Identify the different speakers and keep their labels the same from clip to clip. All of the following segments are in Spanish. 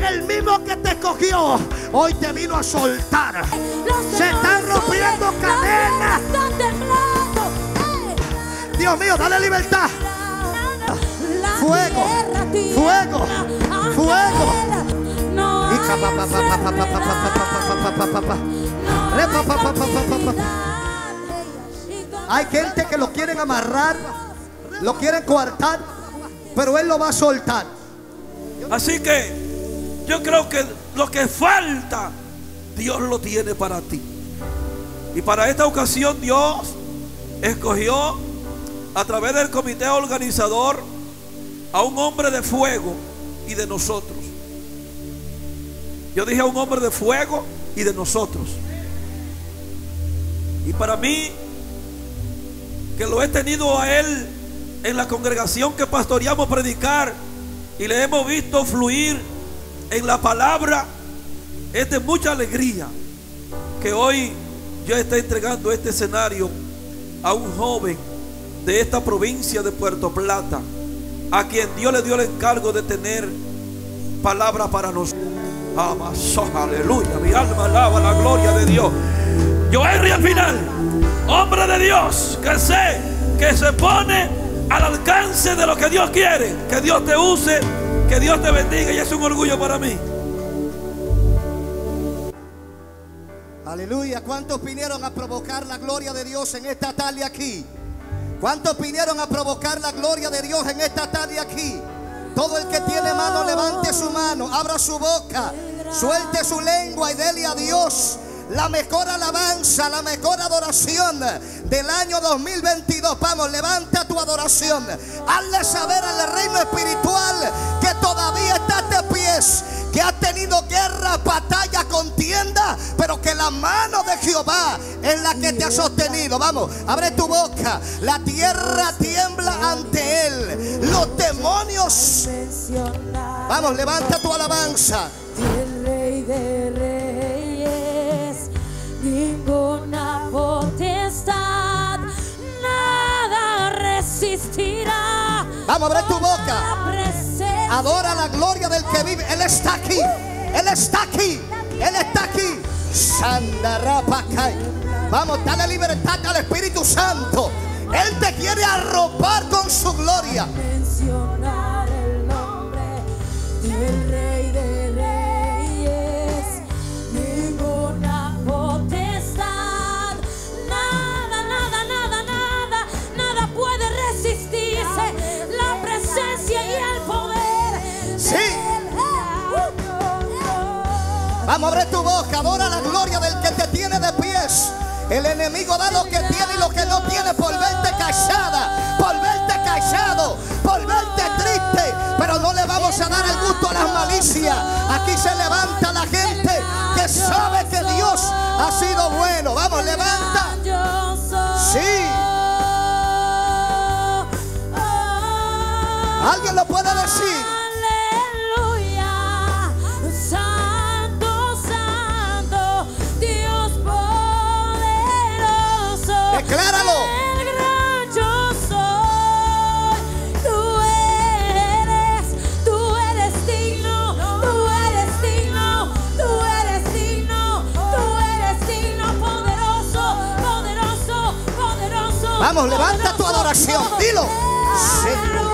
Speaker 1: el mismo que te cogió hoy te vino a soltar. Se están rompiendo cadenas. Dios mío, dale libertad. Fuego, fuego, fuego. Hay gente que lo quieren amarrar, lo quieren coartar, pero Él lo va a soltar.
Speaker 2: Así que yo creo que lo que falta, Dios lo tiene para ti. Y para esta ocasión Dios escogió a través del comité organizador a un hombre de fuego y de nosotros. Yo dije a un hombre de fuego y de nosotros. Y para mí, que lo he tenido a él en la congregación que pastoreamos predicar y le hemos visto fluir en la palabra, es de mucha alegría que hoy yo esté entregando este escenario a un joven de esta provincia de Puerto Plata, a quien Dios le dio el encargo de tener palabra para nosotros. Aleluya, mi alma alaba la gloria de Dios. Joel al final, hombre de Dios, que sé que se pone al alcance de lo que Dios quiere. Que Dios te use, que Dios te bendiga, y es un orgullo para mí.
Speaker 1: Aleluya. ¿Cuántos vinieron a provocar la gloria de Dios en esta tarde aquí? ¿Cuántos vinieron a provocar la gloria de Dios en esta tarde aquí? Todo el que tiene mano, levante su mano, abra su boca, suelte su lengua y dele a Dios la mejor alabanza, la mejor adoración del año 2022. Vamos, levanta tu adoración. Hazle saber al reino espiritual que todavía estás de pies, que has tenido guerra, batalla, contienda, pero que la mano de Jehová es la que te ha sostenido. Vamos, abre tu boca. La tierra tiembla ante él, los demonios. Vamos, levanta tu alabanza.
Speaker 3: El Rey de Reyes, ninguna potestad, nada resistirá.
Speaker 1: Vamos, abre tu boca. Adora la gloria del que vive. Él está aquí. Él está aquí. Él está aquí. Sandarapacay. Vamos, dale libertad al Espíritu Santo. Él te quiere arropar con su gloria.
Speaker 3: Mencionar el nombre del Rey de Reyes, ninguna potestad, nada puede resistirse la presencia y el poder.
Speaker 1: Sí. Vamos, abre tu boca, adora la gloria del que te tiene de pies. El enemigo da lo que tiene y lo que no tiene por verte callada, por verte callado, por verte triste. Pero no le vamos a dar el gusto a las malicias. Aquí se levanta la gente que sabe que Dios ha sido bueno. Vamos, levanta. Sí. ¿Alguien lo puede decir? Decláralo.
Speaker 3: El gran yo soy. Tú eres digno, tú eres digno, tú eres digno, tú eres digno, poderoso, poderoso, poderoso.
Speaker 1: Vamos, levanta tu adoración, dilo. Sí.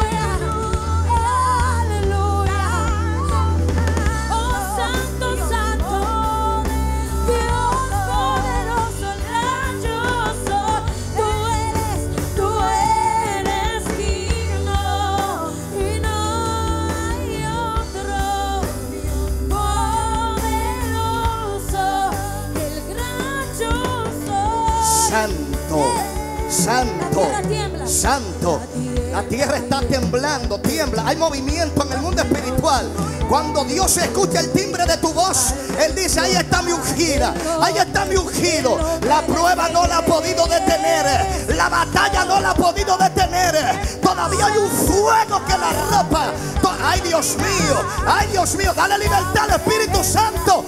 Speaker 1: Santo, santo. La tierra está temblando, tiembla. Hay movimiento en el mundo espiritual. Cuando Dios escucha el timbre de tu voz, Él dice: ahí está mi ungida, ahí está mi ungido. La prueba no la ha podido detener, la batalla no la ha podido detener. Todavía hay un fuego que la arropa. Ay, Dios mío, dale libertad al Espíritu Santo.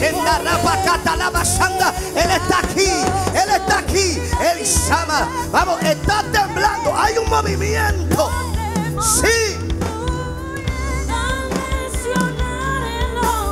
Speaker 1: Él está aquí, Él está aquí. Él llama. Vamos, está temblando, hay un movimiento. Sí.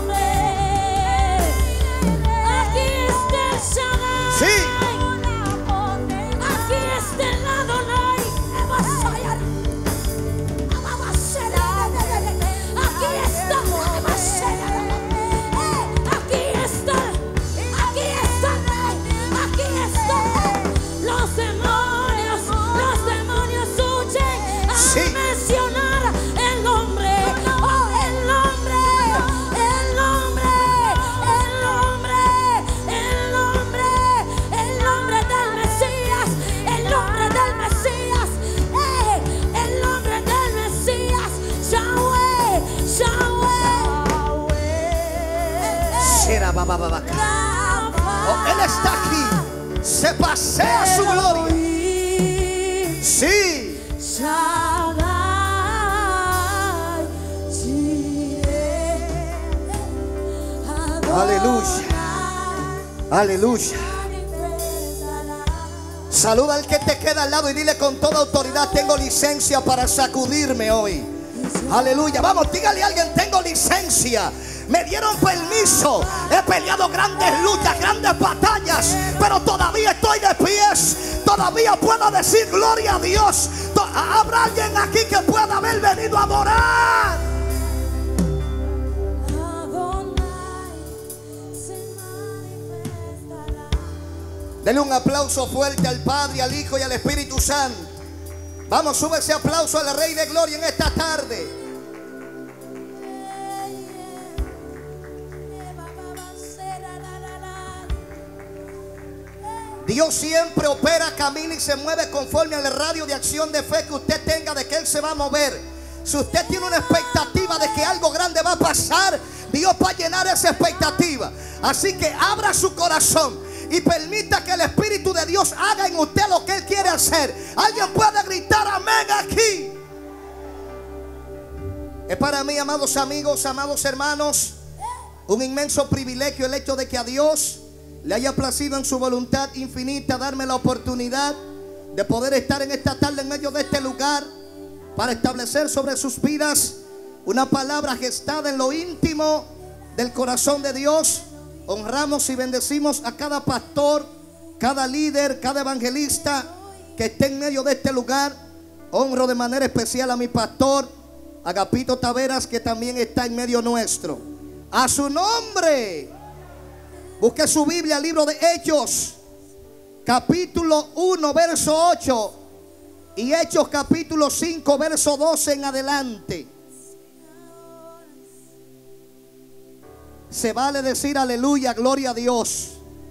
Speaker 1: Oh, Él está aquí. Se pasea su gloria. Sí. Aleluya. Aleluya. Saluda al que te queda al lado y dile con toda autoridad: tengo licencia para sacudirme hoy. Aleluya. Vamos, dígale a alguien: tengo licencia. Me dieron permiso. He peleado grandes luchas, grandes batallas, pero todavía estoy de pies. Todavía puedo decir gloria a Dios. Habrá alguien aquí que pueda haber venido a adorar. Denle un aplauso fuerte al Padre, al Hijo y al Espíritu Santo. Vamos, sube ese aplauso al Rey de Gloria en esta tarde. Dios siempre opera, camina y se mueve conforme al radio de acción de fe que usted tenga de que Él se va a mover. Si usted tiene una expectativa de que algo grande va a pasar, Dios va a llenar esa expectativa. Así que abra su corazón y permita que el Espíritu de Dios haga en usted lo que Él quiere hacer. Alguien puede gritar amén aquí. Es para mí, amados amigos, amados hermanos, un inmenso privilegio el hecho de que a Dios le haya placido en su voluntad infinita darme la oportunidad de poder estar en esta tarde en medio de este lugar para establecer sobre sus vidas una palabra gestada en lo íntimo del corazón de Dios. Honramos y bendecimos a cada pastor, cada líder, cada evangelista que esté en medio de este lugar. Honro de manera especial a mi pastor Agapito Taveras, que también está en medio nuestro. A su nombre. Busque su Biblia, libro de Hechos, capítulo 1, verso 8, y Hechos capítulo 5, verso 12 en adelante. Se vale decir aleluya, gloria a Dios.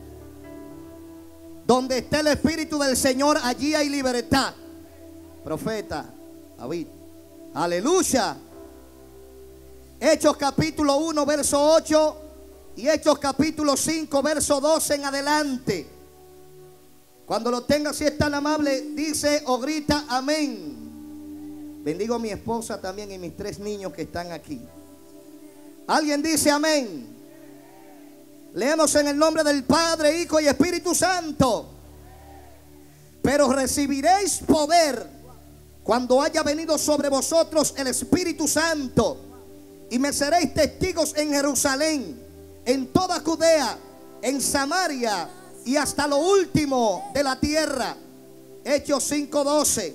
Speaker 1: Donde está el Espíritu del Señor, allí hay libertad. Profeta David, aleluya. Hechos capítulo 1, verso 8. Y Hechos capítulo 5, verso 12 en adelante. Cuando lo tenga, si es tan amable, dice o grita amén. Bendigo a mi esposa también y mis 3 niños que están aquí. ¿Alguien dice amén? Leemos en el nombre del Padre, Hijo y Espíritu Santo. Pero recibiréis poder cuando haya venido sobre vosotros el Espíritu Santo, y me seréis testigos en Jerusalén, en toda Judea, en Samaria y hasta lo último de la tierra. Hechos 5:12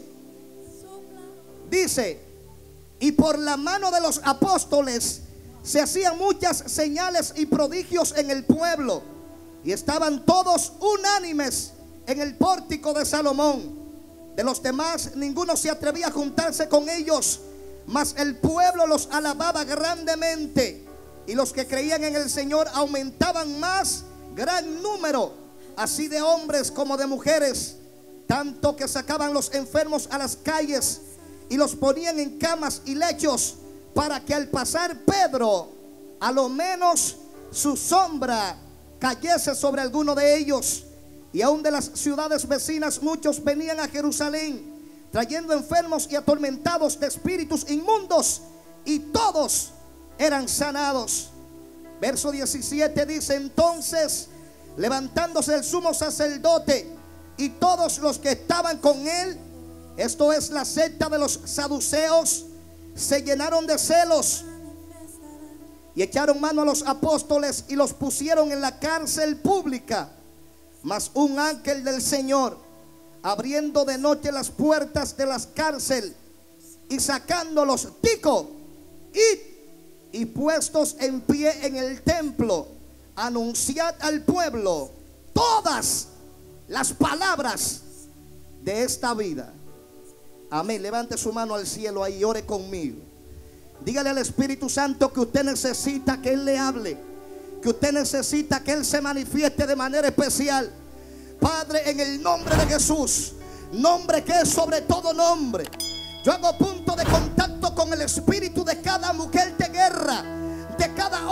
Speaker 1: dice: y por la mano de los apóstoles se hacían muchas señales y prodigios en el pueblo, y estaban todos unánimes en el pórtico de Salomón. De los demás ninguno se atrevía a juntarse con ellos, mas el pueblo los alababa grandemente. Y los que creían en el Señor aumentaban más gran número, así de hombres como de mujeres, tanto que sacaban los enfermos a las calles y los ponían en camas y lechos, para que al pasar Pedro, a lo menos su sombra cayese sobre alguno de ellos. Y aún de las ciudades vecinas muchos venían a Jerusalén, trayendo enfermos y atormentados de espíritus inmundos, y todos eran sanados. Verso 17 dice: entonces, levantándose el sumo sacerdote y todos los que estaban con él, esto es la secta de los saduceos, se llenaron de celos y echaron mano a los apóstoles y los pusieron en la cárcel pública. Mas un ángel del Señor, abriendo de noche las puertas de las cárceles y sacándolos, dijo: id y puestos en pie en el templo, anunciad al pueblo todas las palabras de esta vida. Amén. Levante su mano al cielo ahí y ore conmigo. Dígale al Espíritu Santo que usted necesita que Él le hable, que usted necesita que Él se manifieste de manera especial. Padre, en el nombre de Jesús, nombre que es sobre todo nombre, yo hago punto de contacto con el espíritu de cada mujer de guerra, de cada hombre de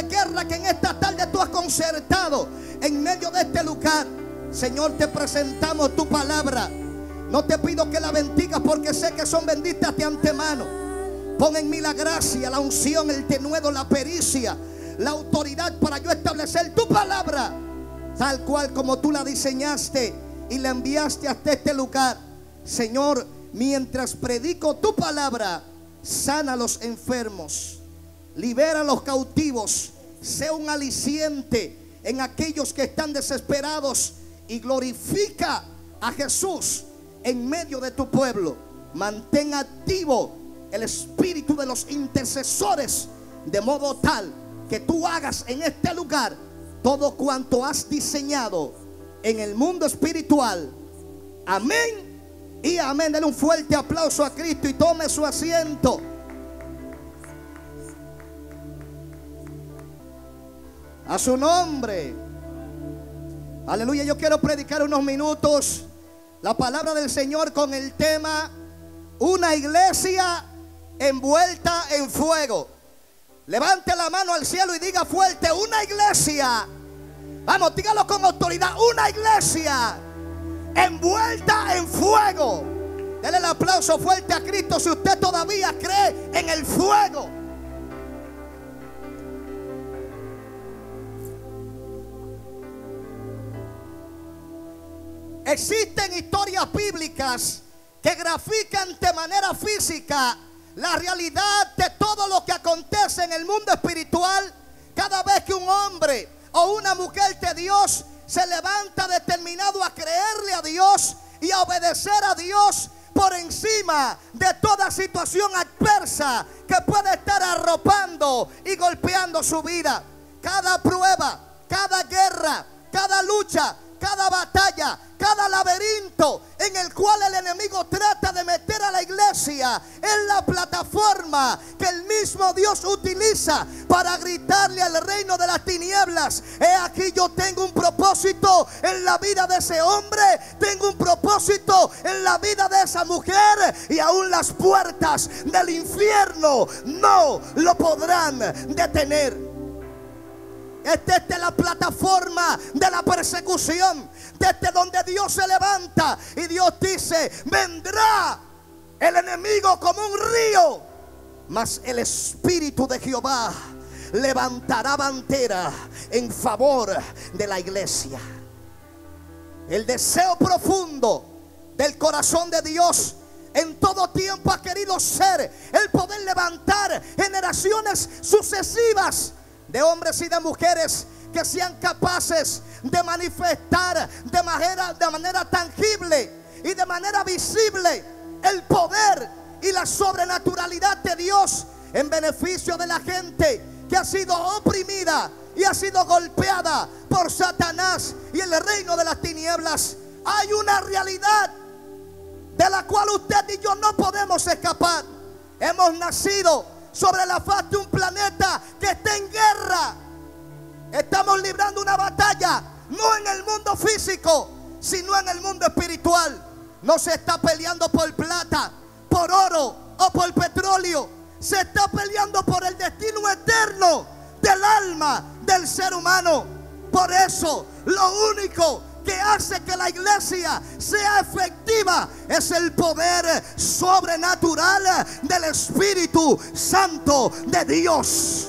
Speaker 1: guerra que en esta tarde tú has concertado en medio de este lugar. Señor, te presentamos tu palabra. No te pido que la bendigas porque sé que son benditas de antemano. Pon en mí la gracia, la unción, el denuedo, la pericia, la autoridad para yo establecer tu palabra tal cual como tú la diseñaste y la enviaste hasta este lugar. Señor, mientras predico tu palabra, sana a los enfermos, libera a los cautivos, sea un aliciente en aquellos que están desesperados y glorifica a Jesús en medio de tu pueblo. Mantén activo el espíritu de los intercesores, de modo tal que tú hagas en este lugar todo cuanto has diseñado en el mundo espiritual. Amén y amén. Denle un fuerte aplauso a Cristo y tome su asiento. A su nombre. Aleluya. Yo quiero predicar unos minutos la palabra del Señor con el tema: una iglesia envuelta en fuego. Levante la mano al cielo y diga fuerte: una iglesia. Vamos, dígalo con autoridad: una iglesia envuelta en fuego. Denle el aplauso fuerte a Cristo si usted todavía cree en el fuego. Existen historias bíblicas que grafican de manera física la realidad de todo lo que acontece en el mundo espiritual cada vez que un hombre o una mujer de Dios se levanta determinado a creerle a Dios y a obedecer a Dios por encima de toda situación adversa que puede estar arropando y golpeando su vida. Cada prueba, cada guerra, cada lucha, cada batalla, cada laberinto en el cual el enemigo trata de meter a la iglesia es la plataforma que el mismo Dios utiliza para gritarle al reino de las tinieblas: he aquí, yo tengo un propósito en la vida de ese hombre, tengo un propósito en la vida de esa mujer, y aún las puertas del infierno no lo podrán detener. Esta es la plataforma de la persecución, desde donde Dios se levanta y Dios dice: vendrá el enemigo como un río, mas el Espíritu de Jehová levantará bandera en favor de la iglesia. El deseo profundo del corazón de Dios en todo tiempo ha querido ser el poder levantar generaciones sucesivas de hombres y de mujeres que sean capaces de manifestar de manera tangible y de manera visible el poder y la sobrenaturalidad de Dios en beneficio de la gente que ha sido oprimida y ha sido golpeada por Satanás y el reino de las tinieblas. Hay una realidad de la cual usted y yo no podemos escapar. Hemos nacido sobre la faz de un planeta que está en guerra. Estamos librando una batalla, no en el mundo físico, sino en el mundo espiritual. No se está peleando por plata, por oro o por petróleo. Se está peleando por el destino eterno del alma del ser humano. Por eso, lo único que hace que la iglesia sea efectiva es el poder sobrenatural del Espíritu Santo de Dios.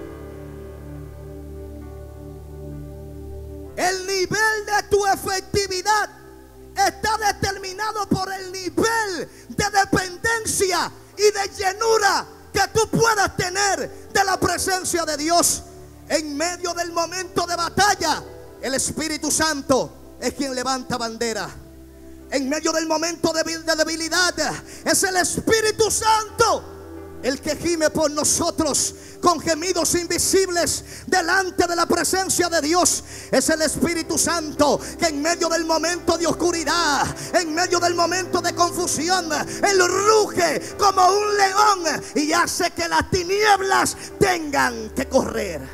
Speaker 1: El nivel de tu efectividad está determinado por el nivel de dependencia y de llenura que tú puedas tener de la presencia de Dios. En medio del momento de batalla, el Espíritu Santo es quien levanta bandera. En medio del momento de debilidad, es el Espíritu Santo el que gime por nosotros con gemidos invisibles delante de la presencia de Dios. Es el Espíritu Santo que en medio del momento de oscuridad, en medio del momento de confusión, Él ruge como un león y hace que las tinieblas tengan que correr.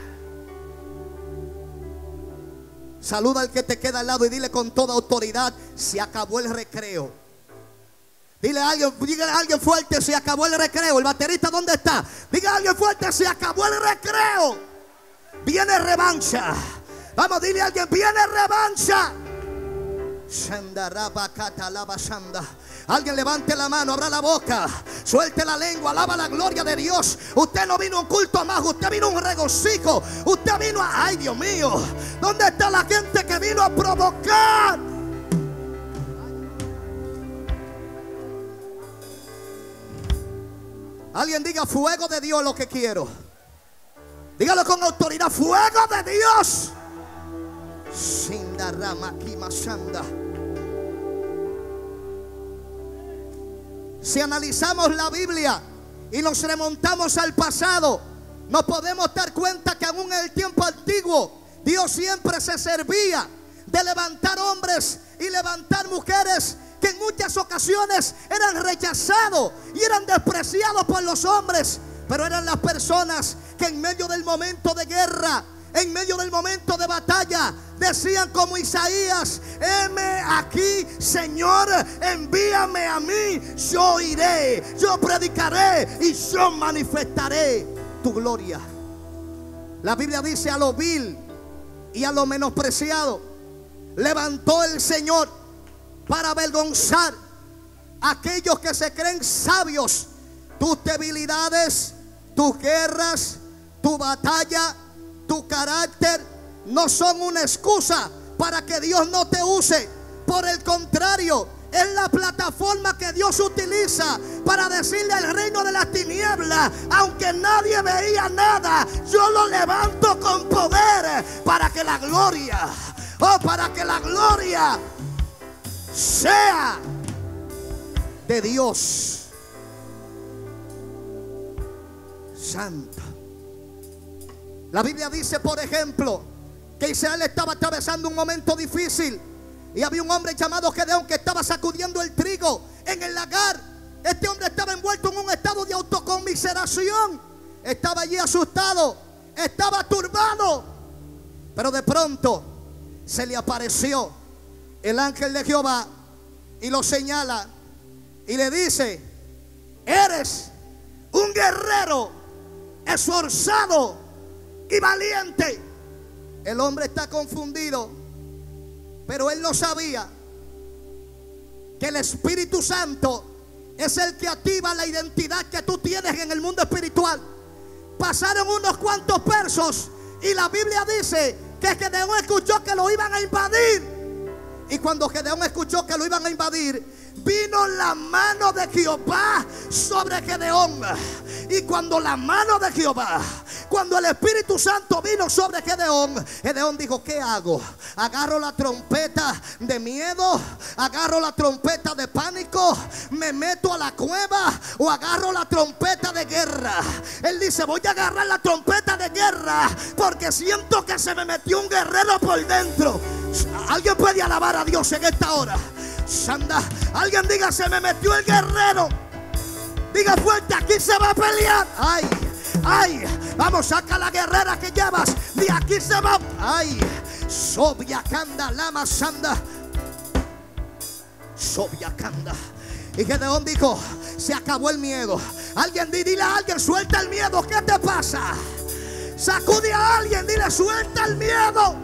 Speaker 1: Saluda al que te queda al lado y dile con toda autoridad: se acabó el recreo. Dígale a alguien fuerte: se acabó el recreo. El baterista, ¿dónde está? Diga a alguien fuerte: se acabó el recreo. viene revancha. Vamos, dile a alguien, viene revancha. Alguien levante la mano, abra la boca, suelte la lengua, alaba la gloria de Dios. Usted no vino a un culto más, usted vino a un regocijo. Usted vino a, ay Dios mío, ¿dónde está la gente que vino a provocar? Alguien diga, fuego de Dios lo que quiero. Dígalo con autoridad, fuego de Dios. Si analizamos la Biblia y nos remontamos al pasado, nos podemos dar cuenta que aún en el tiempo antiguo Dios siempre se servía de levantar hombres y levantar mujeres que en muchas ocasiones eran rechazados y eran despreciados por los hombres, pero eran las personas que en medio del momento de guerra, en medio del momento de batalla, decían como Isaías: heme aquí, Señor, envíame a mí, yo iré, yo predicaré y yo manifestaré tu gloria. La Biblia dice: a lo vil y a lo menospreciado levantó el Señor para avergonzar a aquellos que se creen sabios. Tus debilidades, tus guerras, tu batalla, tu carácter no son una excusa para que Dios no te use. Por el contrario, es la plataforma que Dios utiliza para decirle al reino de las tinieblas: aunque nadie veía nada, yo lo levanto con poder para que la gloria, para que la gloria sea de Dios. Santo. La Biblia dice, por ejemplo, que Israel estaba atravesando un momento difícil y había un hombre llamado Gedeón que estaba sacudiendo el trigo en el lagar. Este hombre estaba envuelto en un estado de autoconmiseración, estaba allí asustado, estaba turbado, pero de pronto se le apareció el ángel de Jehová y lo señala y le dice: eres un guerrero esforzado y valiente. El hombre está confundido, pero él no sabía que el Espíritu Santo es el que activa la identidad que tú tienes en el mundo espiritual. Pasaron unos cuantos versos y la Biblia dice que Gedeón escuchó que lo iban a invadir. Y cuando Gedeón escuchó que lo iban a invadir, vino la mano de Jehová sobre Gedeón. Y cuando la mano de Jehová, cuando el Espíritu Santo vino sobre Gedeón, Gedeón dijo: ¿qué hago? ¿Agarro la trompeta de miedo? ¿Agarro la trompeta de pánico? ¿Me meto a la cueva? ¿O agarro la trompeta de guerra? Él dice: voy a agarrar la trompeta de guerra porque siento que se me metió un guerrero por dentro. ¿Alguien puede alabar a Dios en esta hora? Sanda, alguien diga: se me metió el guerrero. Diga fuerte: aquí se va a pelear. Ay, ay, vamos, saca la guerrera que llevas. De aquí se va. Ay, Sobia Canda, Lama Sanda, Sobia Canda. Y Gedeón dijo: se acabó el miedo. Alguien dile a alguien: suelta el miedo. ¿Qué te pasa? Sacude a alguien, dile: suelta el miedo.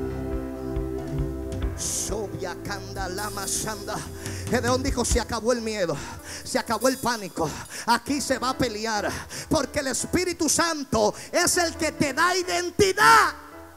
Speaker 1: Sobia Canda, Lama Sanda. Gedeón dijo: se acabó el miedo, se acabó el pánico, aquí se va a pelear, porque el Espíritu Santo es el que te da identidad.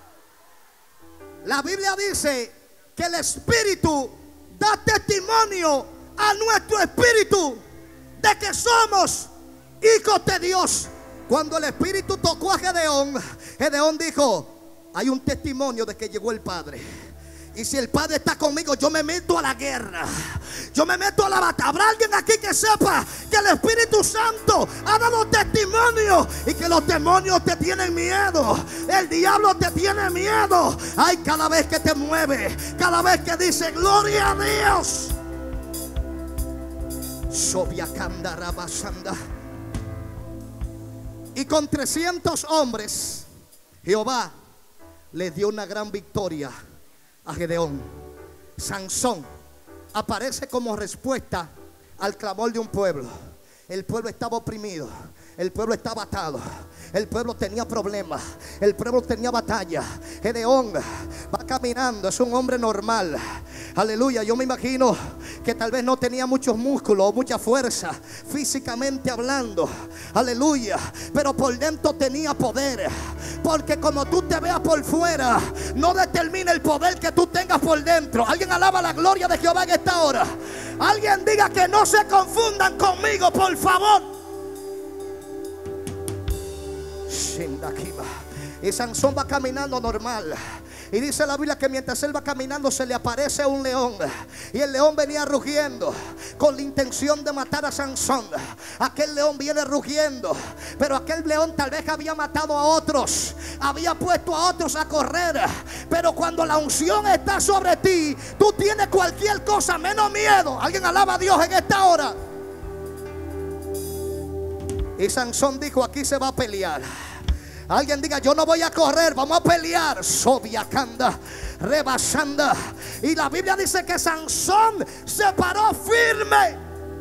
Speaker 1: La Biblia dice que el Espíritu da testimonio a nuestro espíritu de que somos hijos de Dios. Cuando el Espíritu tocó a Gedeón, Gedeón dijo: hay un testimonio de que llegó el Padre. Y si el Padre está conmigo, yo me meto a la guerra, yo me meto a la batalla. ¿Habrá alguien aquí que sepa que el Espíritu Santo ha dado testimonio y que los demonios te tienen miedo? El diablo te tiene miedo. Ay, cada vez que te mueve, cada vez que dice gloria a Dios. Y con 300 hombres Jehová le dio una gran victoria a Gedeón. Sansón aparece como respuesta al clamor de un pueblo. El pueblo estaba oprimido. El pueblo estaba atado. El pueblo tenía problemas. El pueblo tenía batalla. Gedeón va caminando. Es un hombre normal. Aleluya. Yo me imagino que tal vez no tenía muchos músculos o mucha fuerza físicamente hablando. Aleluya. Pero por dentro tenía poder. Porque como tú te veas por fuera, no determina el poder que tú tengas por dentro. Alguien alaba la gloria de Jehová en esta hora. Alguien diga que no se confundan conmigo, por favor. Y Sansón va caminando normal. Y dice la Biblia que mientras él va caminando se le aparece un león. Y el león venía rugiendo con la intención de matar a Sansón. Aquel león viene rugiendo, pero aquel león tal vez había matado a otros, había puesto a otros a correr. Pero cuando la unción está sobre ti, tú tienes cualquier cosa menos miedo. Alguien alaba a Dios en esta hora. Y Sansón dijo: aquí se va a pelear. Alguien diga: yo no voy a correr, vamos a pelear. Sobiacanda, rebasanda. Y la Biblia dice que Sansón se paró firme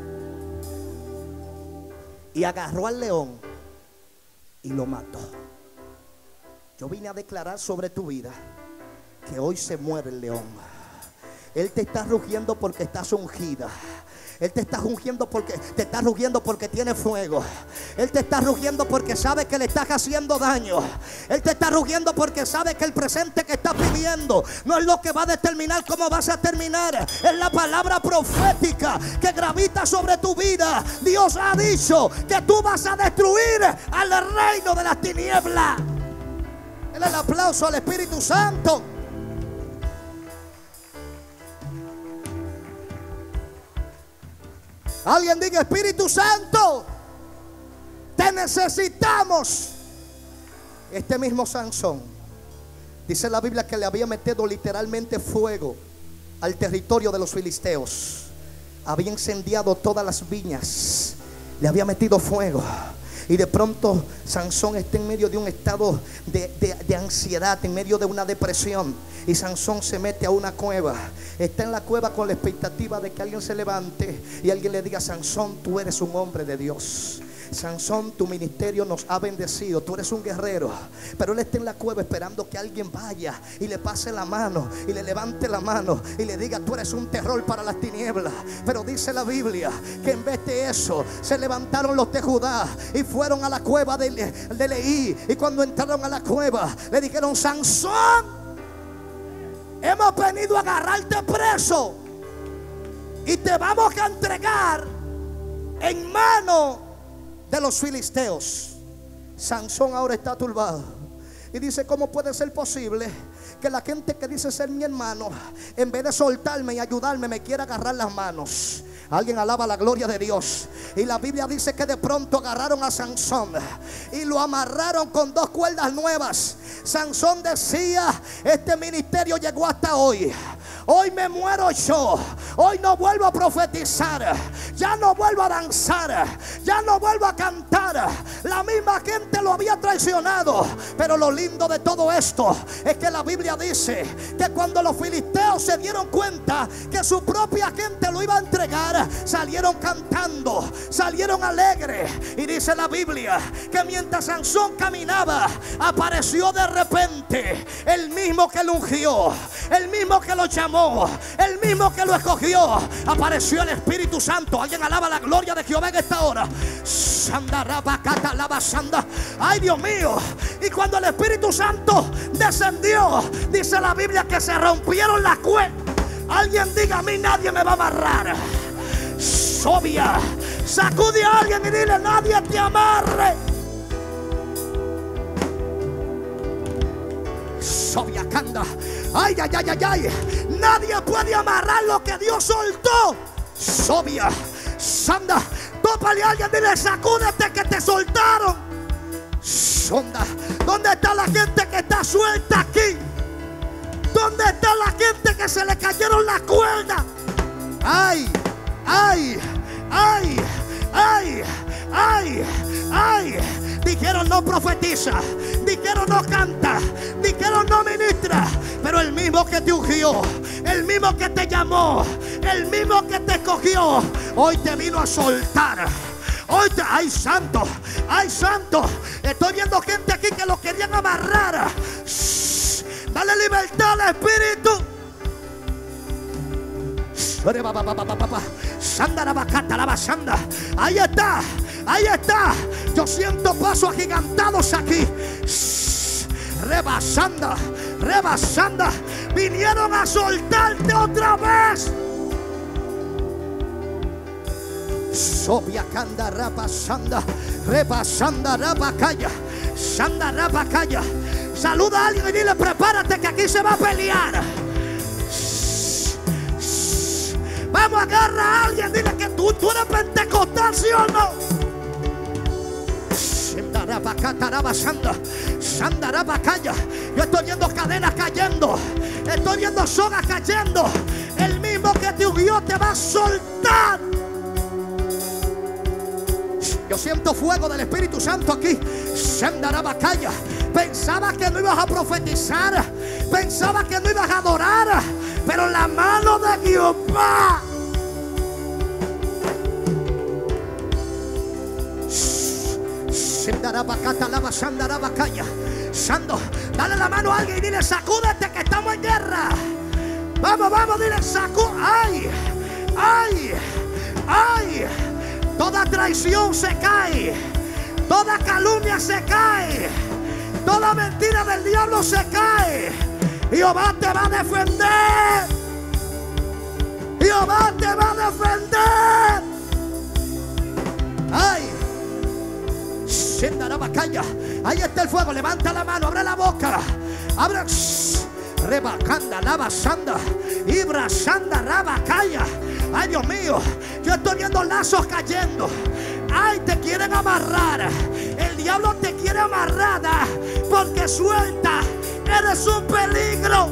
Speaker 1: y agarró al león y lo mató. Yo vine a declarar sobre tu vida que hoy se muere el león. Él te está rugiendo porque estás ungida. Él te está rugiendo porque tiene fuego. Él te está rugiendo porque sabe que le estás haciendo daño. Él te está rugiendo porque sabe que el presente que estás viviendo no es lo que va a determinar cómo vas a terminar. Es la palabra profética que gravita sobre tu vida. Dios ha dicho que tú vas a destruir al reino de las tinieblas. Denle el aplauso al Espíritu Santo. Alguien diga: Espíritu Santo, te necesitamos. Este mismo Sansón, dice la Biblia que le había metido literalmente fuego al territorio de los filisteos. Había incendiado todas las viñas, le había metido fuego. Y de pronto Sansón está en medio de un estado de ansiedad, en medio de una depresión. Y Sansón se mete a una cueva. Está en la cueva con la expectativa de que alguien se levante y alguien le diga: Sansón, tú eres un hombre de Dios. Sansón, tu ministerio nos ha bendecido, tú eres un guerrero. Pero él está en la cueva esperando que alguien vaya y le pase la mano y le levante la mano y le diga: tú eres un terror para las tinieblas. Pero dice la Biblia que en vez de eso se levantaron los de Judá y fueron a la cueva de Leí. Y cuando entraron a la cueva le dijeron: Sansón, hemos venido a agarrarte preso y te vamos a entregar en mano de los filisteos. Sansón ahora está turbado y dice: ¿cómo puede ser posible que la gente que dice ser mi hermano, en vez de soltarme y ayudarme, me quiera agarrar las manos? Alguien alaba la gloria de Dios. Y la Biblia dice que de pronto agarraron a Sansón y lo amarraron con 2 cuerdas nuevas. Sansón decía: este ministerio llegó hasta hoy. Hoy me muero yo. Hoy no vuelvo a profetizar. Ya no vuelvo a danzar. Ya no vuelvo a cantar. La misma gente lo había traicionado. Pero lo lindo de todo esto es que la Biblia dice que cuando los filisteos se dieron cuenta que su propia gente lo iba a entregar, salieron cantando, salieron alegres. Y dice la Biblia que mientras Sansón caminaba, apareció de repente el mismo que lo ungió, el mismo que lo llamó, el mismo que lo escogió. Apareció el Espíritu Santo. Alguien alaba la gloria de Jehová en esta hora. Ay, Dios mío. Y cuando el Espíritu Santo descendió, dice la Biblia que se rompieron las cuerdas. Alguien diga: a mí nadie me va a amarrar. Sobia, sacude a alguien y dile: nadie te amarre. Sobia canda. Ay, ay, ay, ay, ay. Nadie puede amarrar lo que Dios soltó. Sobia, sanda. Tópale a alguien y dile: sacúdete que te soltaron. Sonda. ¿Dónde está la gente que está suelta aquí? ¿Dónde está la gente que se le cayeron las cuerdas? Ay, ay, ay, ay, ay, ay. Dijeron: no profetiza. Dijeron: no canta. Dijeron: no ministra. Pero el mismo que te ungió, el mismo que te llamó, el mismo que te escogió, hoy te vino a soltar. Hoy ay santo, ay santo. Estoy viendo gente aquí que lo querían amarrar. Dale libertad al espíritu. Ahí está, ahí está. Yo siento pasos agigantados aquí. Rebasando, rebasando. Vinieron a soltarte otra vez. Sopia canda rabasanda, rebasanda rabacaya, sanda rabacaya. Saluda a alguien y dile: prepárate que aquí se va a pelear. Vamos, agarra a alguien, dile que tú eres pentecostal, ¿sí o no? Yo estoy viendo cadenas cayendo, estoy viendo sogas cayendo. El mismo que te ungió te va a soltar. Yo siento fuego del Espíritu Santo aquí. Pensaba que no ibas a profetizar, pensaba que no ibas a adorar, pero la mano de Jehová. Sando, dale la mano a alguien y dile: sacúdete que estamos en guerra. Vamos, vamos, dile: sacú. Ay, ay, ay. Toda traición se cae, toda calumnia se cae, toda mentira del diablo se cae. Jehová te va a defender. Jehová te va a defender. Ay, ahí está el fuego. Levanta la mano, abre la boca, abre. Rebacanda, lavasanda, ibrasanda, rabacaya. Ay, Dios mío, yo estoy viendo lazos cayendo. Ay, te quieren amarrar. El diablo te quiere amarrada porque suelta. Eres un peligro.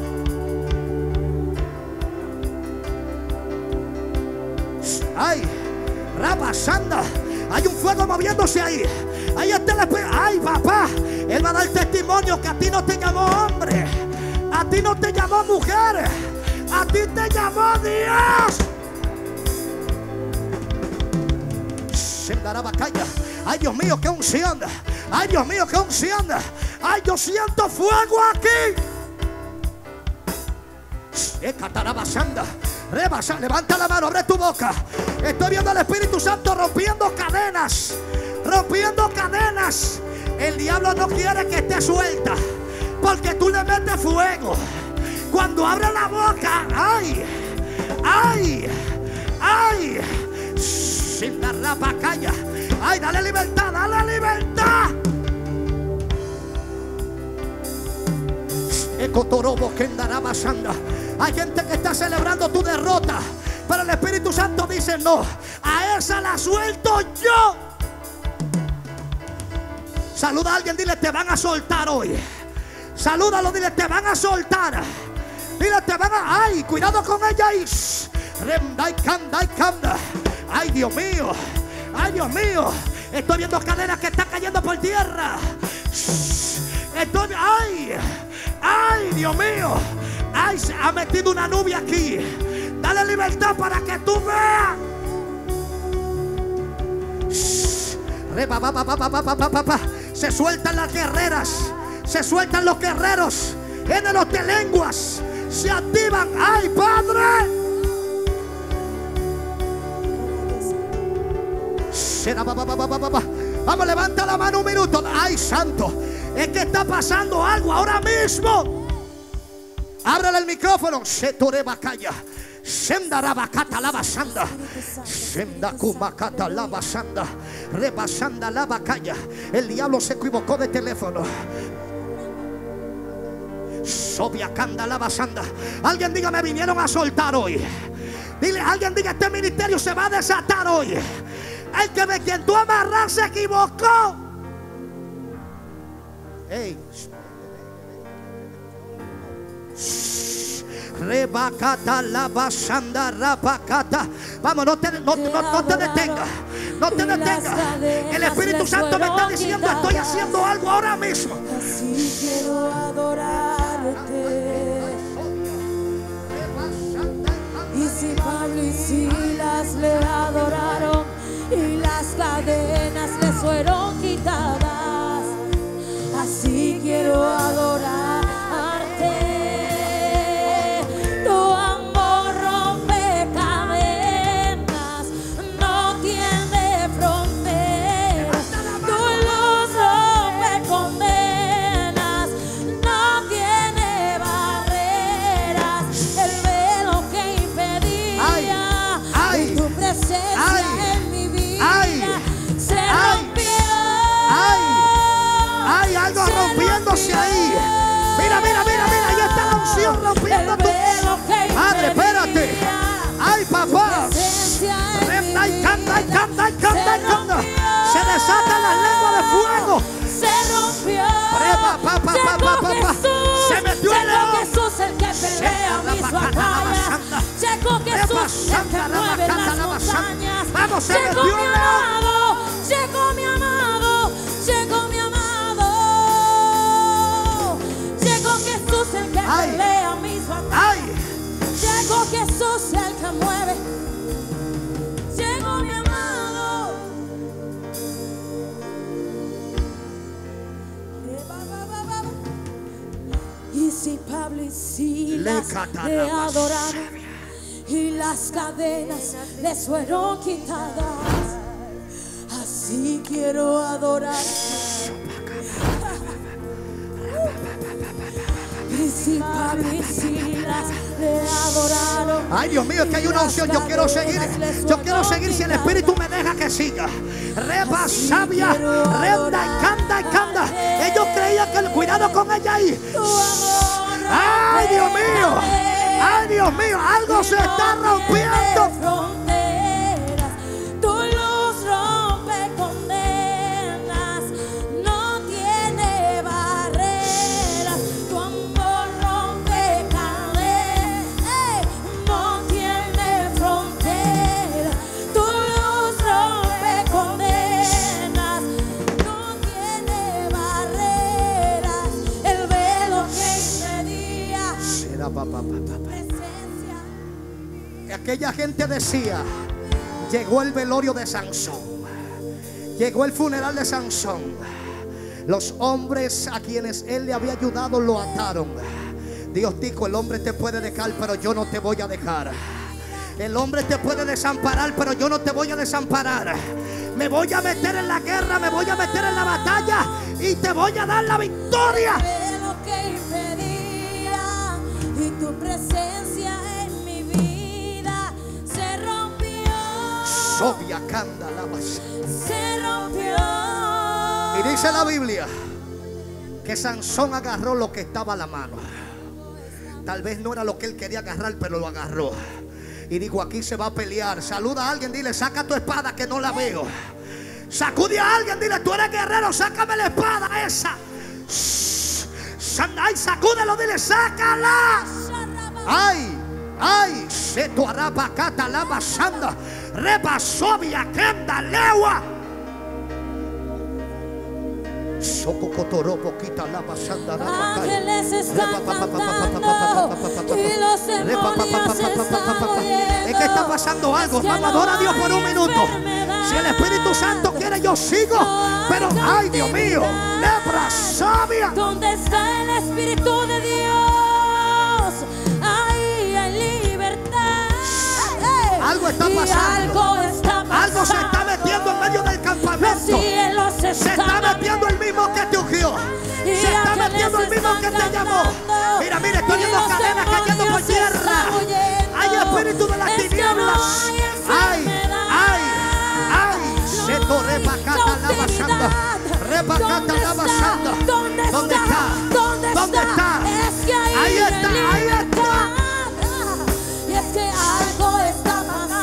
Speaker 1: Ay, rabasanda. Hay un fuego moviéndose ahí. Ahí está el espíritu. Ay, papá, él va a dar testimonio que a ti no te llamó hombre, a ti no te llamó mujer, a ti te llamó Dios. Ay, Dios mío, qué unción. Ay, Dios mío, qué unción. Ay, yo siento fuego aquí. Levanta la mano, abre tu boca. Estoy viendo al Espíritu Santo rompiendo cadenas, rompiendo cadenas. El diablo no quiere que esté suelta, porque tú le metes fuego. Cuando abre la boca, ay, ay, ay. Sin la rabacaya. Ay, dale libertad, dale libertad. Ecotorobo que andará pasando. Hay gente que está celebrando tu derrota, pero el Espíritu Santo dice: no, a esa la suelto yo. Saluda a alguien, dile: te van a soltar hoy. Salúdalo, dile: te van a soltar. Dile: te van a. Ay, cuidado con ella. Ay, Dios mío, ay, Dios mío. Estoy viendo cadenas que están cayendo por tierra. Estoy, ay, ay, Dios mío. Ay, se ha metido una nube aquí. Dale libertad para que tú veas. Se sueltan las guerreras, se sueltan los guerreros. Géneros de lenguas se activan. Ay, Padre. Vamos, levanta la mano un minuto. Ay, santo, es que está pasando algo ahora mismo. Ábrele el micrófono. Setorebacaya. Sendarabacata lavasanda. Sendacumbacata lavasanda. Rebasanda lavacaya. El diablo se equivocó de teléfono. Sobiacanda lavasanda. Alguien diga: me vinieron a soltar hoy. Dile, alguien diga: este ministerio se va a desatar hoy. El que me intentó amarrar se equivocó. Hey. Rebacata, lavasanda, rapacata. Vamos, no te detengas. No te detengas. El Espíritu Santo me está diciendo: estoy haciendo algo ahora mismo.
Speaker 3: Así quiero adorarte. Y si Pablo y Silas le adoraron y las cadenas
Speaker 1: rompiendo
Speaker 3: el
Speaker 1: tú.
Speaker 3: velo que
Speaker 1: Padre, espérate.
Speaker 3: impedía
Speaker 1: Ay,
Speaker 3: tu
Speaker 1: papá.
Speaker 3: presencia en mi
Speaker 1: Ay, canta, y
Speaker 3: vida.
Speaker 1: canta, y canta, y
Speaker 3: Se
Speaker 1: canta.
Speaker 3: rompió.
Speaker 1: Se desatan las lenguas de fuego.
Speaker 3: Se rompió.
Speaker 1: Pa, pa, pa,
Speaker 3: Llegó
Speaker 1: pa, pa, pa.
Speaker 3: Jesús.
Speaker 1: Se metió el
Speaker 3: Llegó
Speaker 1: león.
Speaker 3: Jesús, el que pelea mis batallas. Llegó Jesús, el que mueve las montañas.
Speaker 1: Vamos, se
Speaker 3: Llegó
Speaker 1: metió
Speaker 3: mi
Speaker 1: el león.
Speaker 3: amado. Llegó mi amado. Llegó mi amado. Llegó Jesús, el que
Speaker 1: Ay.
Speaker 3: pelea mis batallas.
Speaker 1: Ay,
Speaker 3: Llegó Jesús, el que mueve. Llegó mi amado. Y si Pablo y Silas le adoraron y las cadenas les fueron quitadas, así quiero adorar. Y si Pablo y Silas le adoraron.
Speaker 1: ay, Dios mío, es que hay una opción. Yo quiero seguir. Yo quiero seguir si el Espíritu me deja que siga. Reba, sabia, renda y canta y canta. Ellos creían que el cuidado con ella ahí.
Speaker 3: Tu amor
Speaker 1: Ay, Dios mío. Ay, Dios mío, algo se está rompiendo.
Speaker 3: Fronteras, tu luz rompe condenas, no tiene barreras, tu amor rompe cadenas, no tiene fronteras, tu luz rompe condenas, no tiene barreras, el velo que impedía
Speaker 1: Será papá, papá.
Speaker 3: presencia.
Speaker 1: Aquella gente decía: llegó el velorio de Sansón, llegó el funeral de Sansón. Los hombres a quienes él le había ayudado lo ataron. Dios dijo: el hombre te puede dejar, pero yo no te voy a dejar. El hombre te puede desamparar, pero yo no te voy a desamparar. Me voy a meter en la guerra, me voy a meter en la batalla y te voy a dar la victoria.
Speaker 3: Velo que impedía y tu presencia en mi vida se rompió.
Speaker 1: Sobia canda la base.
Speaker 3: Se rompió.
Speaker 1: Y dice la Biblia que Sansón agarró lo que estaba a la mano. Tal vez no era lo que él quería agarrar, pero lo agarró. Y dijo: aquí se va a pelear. Saluda a alguien, dile: saca tu espada que no la veo. Sacude a alguien, dile: tú eres guerrero, sácame la espada esa. Ay, sacúdelo, dile: sácala. Ay, ay, se tu arapa cata la basanda. Repasovia kenda lewa. Soco cotoropo quita la basanda.
Speaker 3: Ángeles están cantando y los demonios están oyendo.
Speaker 1: Es que está pasando algo. Vamos, adora a Dios por un minuto. Si el Espíritu Santo quiere, yo sigo. Pero, ay, Dios mío, lepra sabia.
Speaker 3: ¿Dónde está el Espíritu de Dios? Ahí hay libertad.
Speaker 1: Algo está
Speaker 3: Y
Speaker 1: pasando.
Speaker 3: algo está pasando.
Speaker 1: Algo se está metiendo en medio del
Speaker 3: Los
Speaker 1: campamento.
Speaker 3: cielos
Speaker 1: Se está metiendo el mismo que te ungió. Se está metiendo el mismo que te llamó. Mira, mira, estoy viendo cadenas cayendo por tierra. Hay espíritu de las tinieblas. Ay, ay, ay. Se torre pacata la basanda. Repacata la basanda. ¿Dónde está? ¿Dónde está?
Speaker 3: Es que
Speaker 1: Ahí está, ahí está.
Speaker 3: Y es que algo está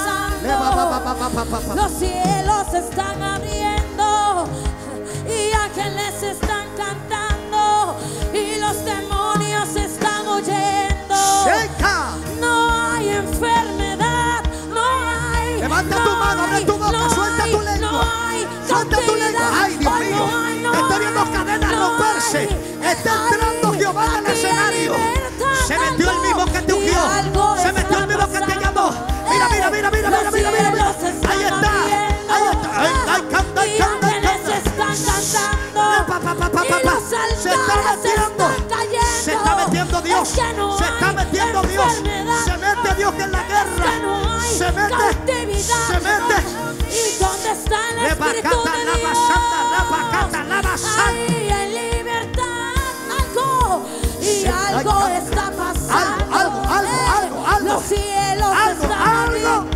Speaker 3: pasando. Los cielos se están abriendo y ángeles están cantando y los demonios se están oyendo.
Speaker 1: Seca.
Speaker 3: No hay enfermedad, no hay.
Speaker 1: Levanta tu mano, abre tu boca, suelta tu lengua. Suelta tu lengua. Ay, Dios mío. Estoy viendo cadenas romperse. Está entrando Jehová en el escenario. Se metió el mismo que te ungió. Se metió el mismo que te llamó. Mira, mira, mira, mira, mira, mira, mira, mira. Ahí está. Ahí está. Ay, ay, canta,
Speaker 3: Y
Speaker 1: canta,
Speaker 3: ángeles
Speaker 1: canta.
Speaker 3: están cantando y los
Speaker 1: Se está
Speaker 3: altares
Speaker 1: metiendo.
Speaker 3: están cayendo.
Speaker 1: Se está metiendo Dios.
Speaker 3: Es que no
Speaker 1: Se está
Speaker 3: hay
Speaker 1: metiendo Dios.
Speaker 3: enfermedad.
Speaker 1: Se mete Dios en la
Speaker 3: Es
Speaker 1: guerra.
Speaker 3: que no hay
Speaker 1: Se mete.
Speaker 3: cautividad.
Speaker 1: Se mete.
Speaker 3: ¿Y dónde está el Espíritu
Speaker 1: Repacata
Speaker 3: de
Speaker 1: la
Speaker 3: Dios?
Speaker 1: basanda, repacata la basanda.
Speaker 3: Ahí hay libertad, algo y algo está pasando.
Speaker 1: Algo.
Speaker 3: Los cielos
Speaker 1: Algo,
Speaker 3: están
Speaker 1: algo.
Speaker 3: abriendo.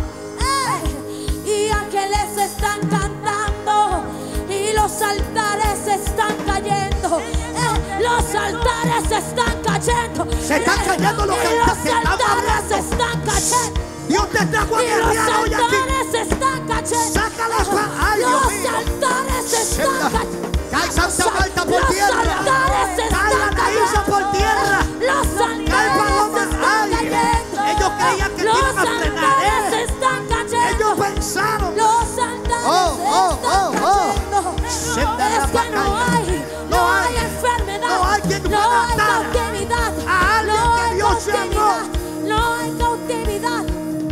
Speaker 3: Y ángeles están cantando y los altares están cayendo. Los altares altares se están cayendo.
Speaker 1: Se están cayendo los
Speaker 3: Y
Speaker 1: que
Speaker 3: los
Speaker 1: están
Speaker 3: altares se
Speaker 1: hablando.
Speaker 3: están cayendo.
Speaker 1: Dios te trajo a
Speaker 3: Y los
Speaker 1: guerrear hoy aquí.
Speaker 3: altares se están cayendo.
Speaker 1: Saca la espada. Ay, Dios
Speaker 3: Los
Speaker 1: mío.
Speaker 3: altares se están cayendo.
Speaker 1: Cae Santa Marta por
Speaker 3: Los
Speaker 1: tierra.
Speaker 3: altares se
Speaker 1: Cae
Speaker 3: están
Speaker 1: Anaísa por
Speaker 3: cayendo.
Speaker 1: tierra.
Speaker 3: Los
Speaker 1: Cae
Speaker 3: altares
Speaker 1: Paloma.
Speaker 3: se están
Speaker 1: Ay,
Speaker 3: cayendo.
Speaker 1: ellos creían que te
Speaker 3: Los
Speaker 1: iban a frenar,
Speaker 3: altares se están cayendo.
Speaker 1: Ellos pensaron.
Speaker 3: Los altares están cayendo. Es que no hay enfermedad,
Speaker 1: No hay quien
Speaker 3: no
Speaker 1: pueda
Speaker 3: hay
Speaker 1: atar
Speaker 3: cautividad,
Speaker 1: a alguien
Speaker 3: no
Speaker 1: que
Speaker 3: hay
Speaker 1: Dios llamó.
Speaker 3: cautividad, no hay cautividad.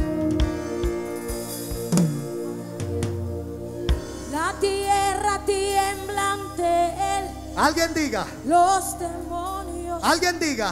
Speaker 3: La tierra tiembla ante él,
Speaker 1: Alguien diga.
Speaker 3: los demonios.
Speaker 1: Alguien diga.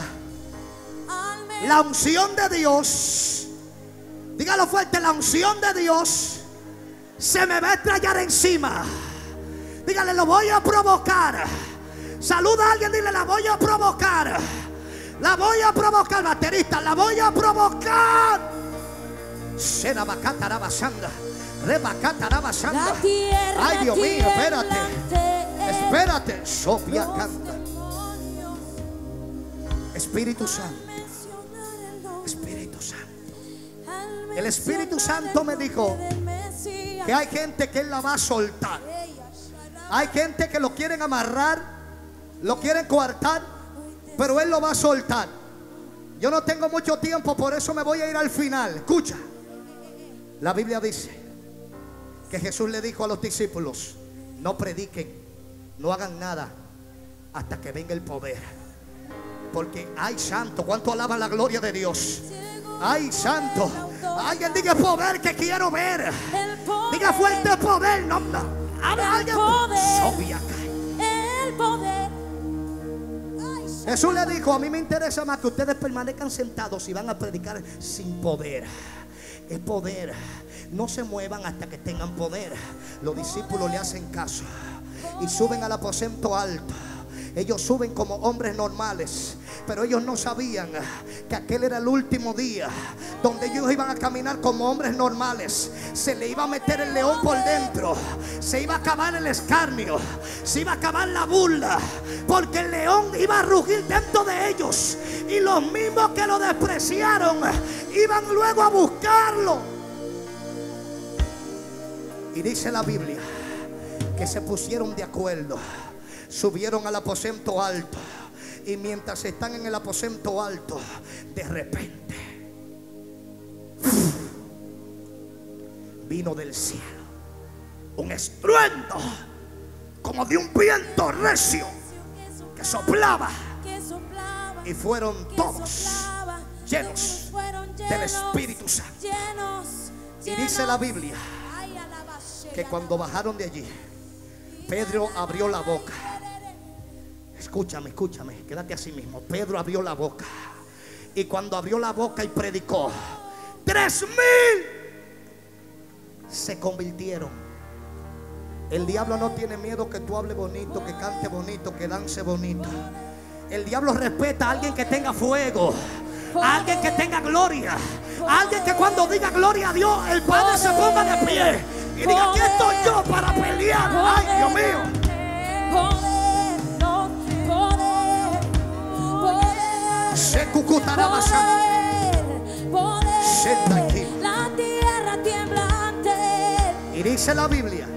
Speaker 3: Al
Speaker 1: La unción de Dios. Dígalo fuerte. La unción de Dios se me va a estrellar encima. Dígale, lo voy a provocar. Saluda a alguien, dile, la voy a provocar. La voy a provocar, baterista, la voy a provocar. Sena bacata basanda. Rebacata basanda.
Speaker 3: La tierra
Speaker 1: Ay, Dios mío, espérate.
Speaker 3: tiembla ante él,
Speaker 1: Espérate. Sopia
Speaker 3: los
Speaker 1: canta.
Speaker 3: demonios.
Speaker 1: Espíritu Santo.
Speaker 3: Mencionar el nombre,
Speaker 1: Espíritu Santo.
Speaker 3: al
Speaker 1: El Espíritu
Speaker 3: mencionar
Speaker 1: Santo
Speaker 3: el
Speaker 1: me
Speaker 3: nombre
Speaker 1: dijo
Speaker 3: del Mesías.
Speaker 1: que hay gente que Él la va a soltar. Hay gente que lo quieren amarrar, lo quieren coartar, pero Él lo va a soltar. Yo no tengo mucho tiempo, por eso me voy a ir al final. Escucha. La Biblia dice que Jesús le dijo a los discípulos: no prediquen, no hagan nada hasta que venga el poder. Porque hay santo. ¿Cuánto alaban la gloria de Dios? Ay, santo. Alguien diga poder que quiero ver.
Speaker 3: El poder,
Speaker 1: Diga fuerte poder. No, no. Alguien. Sobia.
Speaker 3: el poder.
Speaker 1: Jesús le dijo: a mí me interesa más que ustedes permanezcan sentados y van a predicar sin poder. Es poder. No se muevan hasta que tengan poder. Los discípulos le hacen caso y suben al aposento alto. Ellos suben como hombres normales, pero ellos no sabían que aquel era el último día donde ellos iban a caminar como hombres normales. Se le iba a meter el león por dentro, se iba a acabar el escarnio, se iba a acabar la burla, porque el león iba a rugir dentro de ellos, y los mismos que lo despreciaron iban luego a buscarlo. Y dice la Biblia que se pusieron de acuerdo. Subieron al aposento alto, y mientras están en el aposento alto, de repente vino del cielo un estruendo como de un viento recio que soplaba, y fueron todos llenos del Espíritu Santo. Y dice la Biblia que cuando bajaron de allí, Pedro abrió la boca. Escúchame, escúchame, quédate así mismo. Pedro abrió la boca, y cuando abrió la boca y predicó, 3,000 se convirtieron. El diablo no tiene miedo que tú hables bonito, que cante bonito, que dance bonito. El diablo respeta a alguien que tenga fuego, a alguien que tenga gloria, a alguien que cuando diga gloria a Dios, el Padre se ponga de pie y diga: aquí estoy yo para pelear. Ay, Dios mío. Se cucutará basando. Senta aquí.
Speaker 3: La tierra tiembla ante él.
Speaker 1: Y dice la Biblia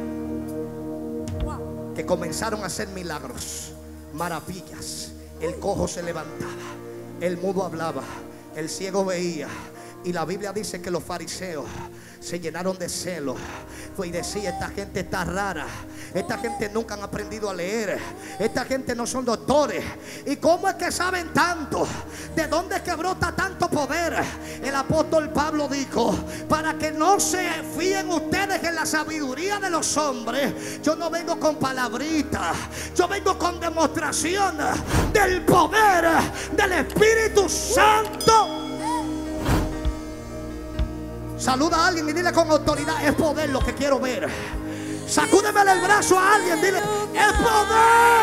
Speaker 1: que comenzaron a hacer milagros, maravillas. El cojo se levantaba, el mudo hablaba, el ciego veía. Y la Biblia dice que los fariseos se llenaron de celo y decía: esta gente está rara, esta gente nunca han aprendido a leer, esta gente no son doctores, y cómo es que saben tanto, de dónde es que brota tanto poder. El apóstol Pablo dijo: para que no se fíen ustedes en la sabiduría de los hombres, yo no vengo con palabritas, yo vengo con demostración del poder del Espíritu Santo. Saluda a alguien y dile con autoridad: es poder lo que quiero ver. Sacúdeme el brazo a alguien, dile: es poder.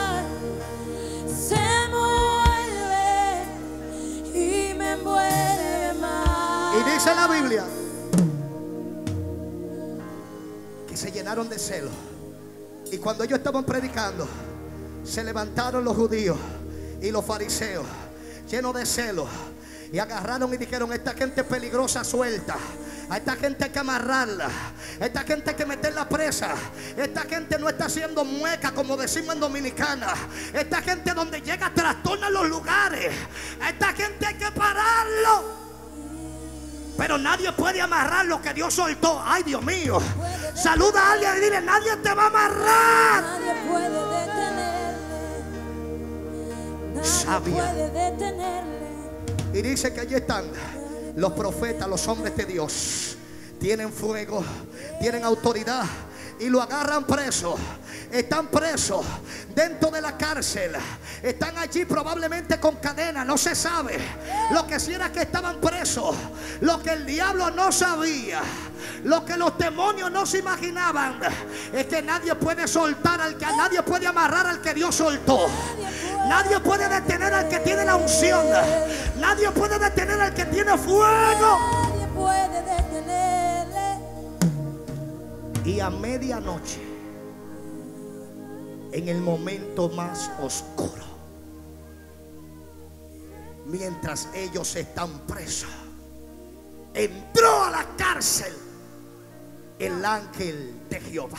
Speaker 3: Se mueve y me envuelve más.
Speaker 1: Y dice la Biblia que se llenaron de celo. Y cuando ellos estaban predicando, se levantaron los judíos y los fariseos, llenos de celo, y agarraron y dijeron: esta gente peligrosa suelta, a esta gente hay que amarrarla, a esta gente hay que meterla presa, esta gente no está haciendo mueca, como decimos en Dominicana, esta gente donde llega trastorna los lugares, a esta gente hay que pararlo. Pero nadie puede amarrar lo que Dios soltó. Ay, Dios mío. Saluda a alguien y dile: nadie te va a amarrar.
Speaker 3: Nadie puede detenerle. Nadie puede detenerle.
Speaker 1: Y dice que allí están los profetas, los hombres de Dios. Tienen fuego, tienen autoridad, y lo agarran preso. Están presos dentro de la cárcel. Están allí probablemente con cadenas, no se sabe. Lo que sí era que estaban presos. Lo que el diablo no sabía, lo que los demonios no se imaginaban, es que nadie puede soltar al que, nadie puede amarrar al que Dios soltó. Nadie puede detener al que tiene la unción. Nadie puede detener al que tiene fuego.
Speaker 3: Nadie puede detenerle.
Speaker 1: Y a medianoche, en el momento más oscuro, mientras ellos están presos, entró a la cárcel el ángel de Jehová.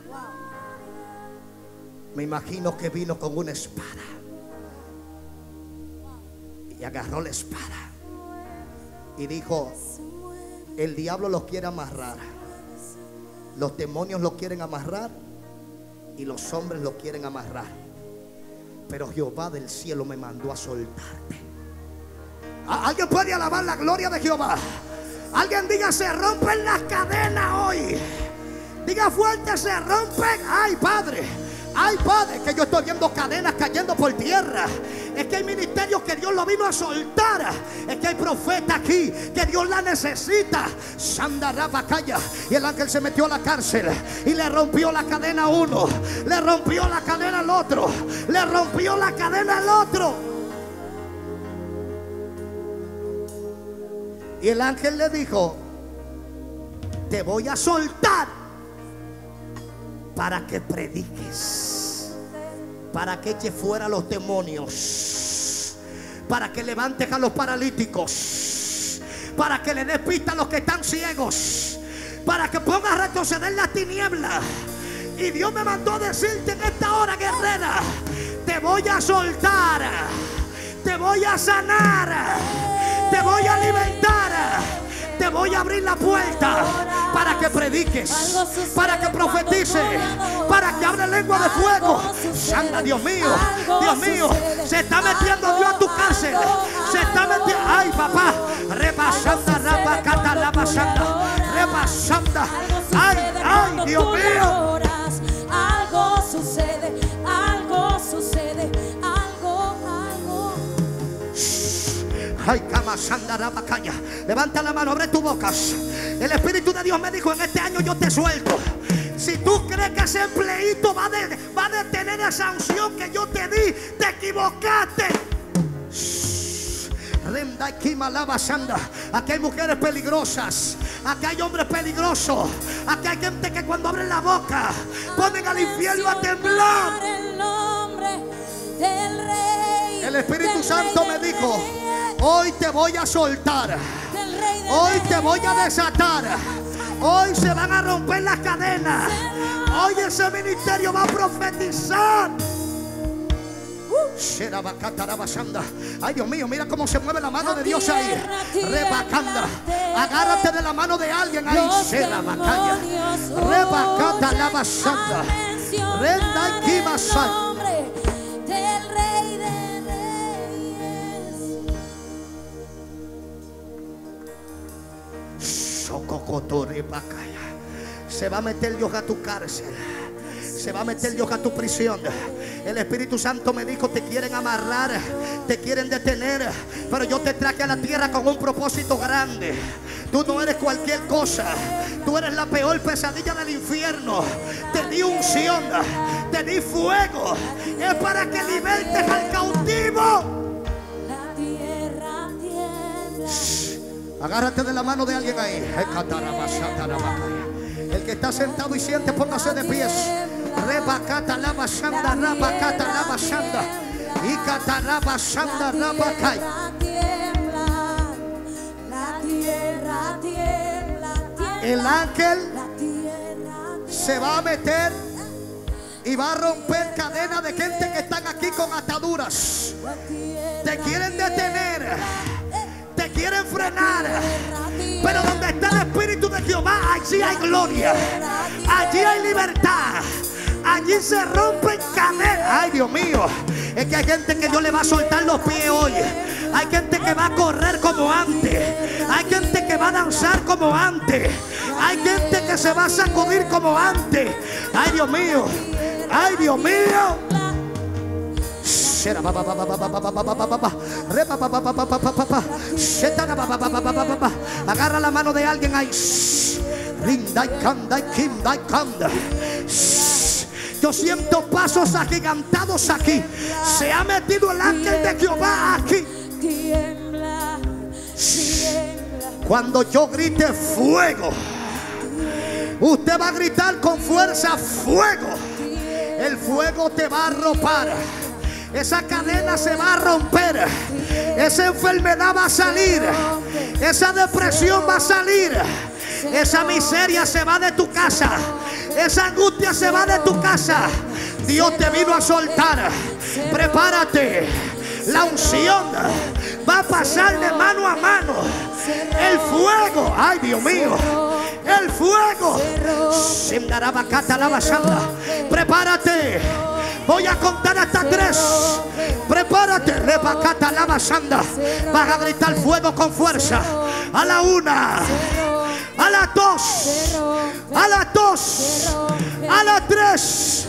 Speaker 1: Me imagino que vino con una espada y agarró la espada y dijo: el diablo los quiere amarrar, los demonios los quieren amarrar y los hombres los quieren amarrar, pero Jehová del cielo me mandó a soltarte. ¿Alguien puede alabar la gloria de Jehová? Alguien diga: se rompen las cadenas hoy. Diga fuerte: se rompen. Ay, Padre, que yo estoy viendo cadenas cayendo por tierra. Es que hay ministerios que Dios lo vino a soltar. Es que hay profetas aquí que Dios la necesita. Sandarabacaya. Y el ángel se metió a la cárcel y le rompió la cadena a uno, le rompió la cadena al otro, le rompió la cadena al otro. Y el ángel le dijo: te voy a soltar para que prediques, para que eches fuera a los demonios, para que levantes a los paralíticos, para que le des pista a los que están ciegos, para que pongas a retroceder las tinieblas. Y Dios me mandó a decirte en esta hora, guerrera: te voy a soltar, te voy a sanar, te voy a alimentar, te voy a abrir la puerta para que prediques, para que profetices, para que hable lengua de fuego. Santa, Dios mío, se está metiendo Dios a tu cárcel, se está metiendo. Ay, papá, repasanda, rapacata, lapasanda, repasanda. Ay, Dios mío.
Speaker 3: Algo sucede, algo sucede, algo.
Speaker 1: Ay, camasanda, rapacaya. Levanta la mano, abre tu boca. El Espíritu de Dios me dijo: en este año yo te suelto. Si tú crees que ese empleíto va a detener esa unción que yo te di, te equivocaste. Aquí hay mujeres peligrosas, aquí hay hombres peligrosos, aquí hay gente que cuando abren la boca ponen al infierno a temblar.
Speaker 3: El nombre del Rey.
Speaker 1: El Espíritu Santo me dijo: hoy te voy a soltar, hoy te voy a desatar, hoy se van a romper las cadenas, hoy ese ministerio va a profetizar. Ay, Dios mío, mira cómo se mueve la mano de Dios ahí. Rebacanda. Agárrate de la mano de alguien ahí. Rebacaya. Rebacata la basanda. Renda y kimasal.
Speaker 3: Del Rey de Reyes.
Speaker 1: Sococoto rebacaya. Se va a meter Dios a tu cárcel, se va a meter Dios a tu prisión. El Espíritu Santo me dijo: te quieren amarrar, te quieren detener, pero yo te traje a la tierra con un propósito grande. Tú no eres cualquier cosa, tú eres la peor pesadilla del infierno. Te di unción, te di fuego, es para que libertes al cautivo.
Speaker 3: La tierra tiembla.
Speaker 1: Agárrate de la mano de alguien ahí. El que está sentado y siente, póngase de pies. Rebacata la basanda, rabacata la basanda. Y cataraba sanda rabacay.
Speaker 3: La tierra tiembla.
Speaker 1: El ángel
Speaker 3: La tierra
Speaker 1: se va a meter y va a romper cadenas de gente que están aquí con ataduras. Te quieren detener, te quieren frenar, pero donde está el Espíritu de Jehová, allí hay gloria, allí hay libertad, allí se rompen cadenas. Ay, Dios mío, es que hay gente que Dios le va a soltar los pies hoy. Hay gente que va a correr como antes, hay gente que va a danzar como antes, hay gente que se va a sacudir como antes. Ay, Dios mío, ay, Dios mío. Agarra la mano de alguien ahí. Yo siento pasos agigantados aquí. Se ha metido el ángel de Jehová aquí.
Speaker 3: tiembla, tiembla.
Speaker 1: Cuando yo grite fuego, usted va a gritar con fuerza fuego. El fuego te va a arropar. Esa cadena se va a romper. Esa enfermedad va a salir. Esa depresión va a salir. Esa miseria se va de tu casa. Esa angustia se va de tu casa. Dios te vino a soltar. Prepárate. La unción va a pasar de mano a mano. El fuego, ay Dios mío, el fuego. Prepárate. Voy a contar hasta 3. Prepárate. Vas a gritar fuego con fuerza. A la 1, a la 2, a la 2, a la 3.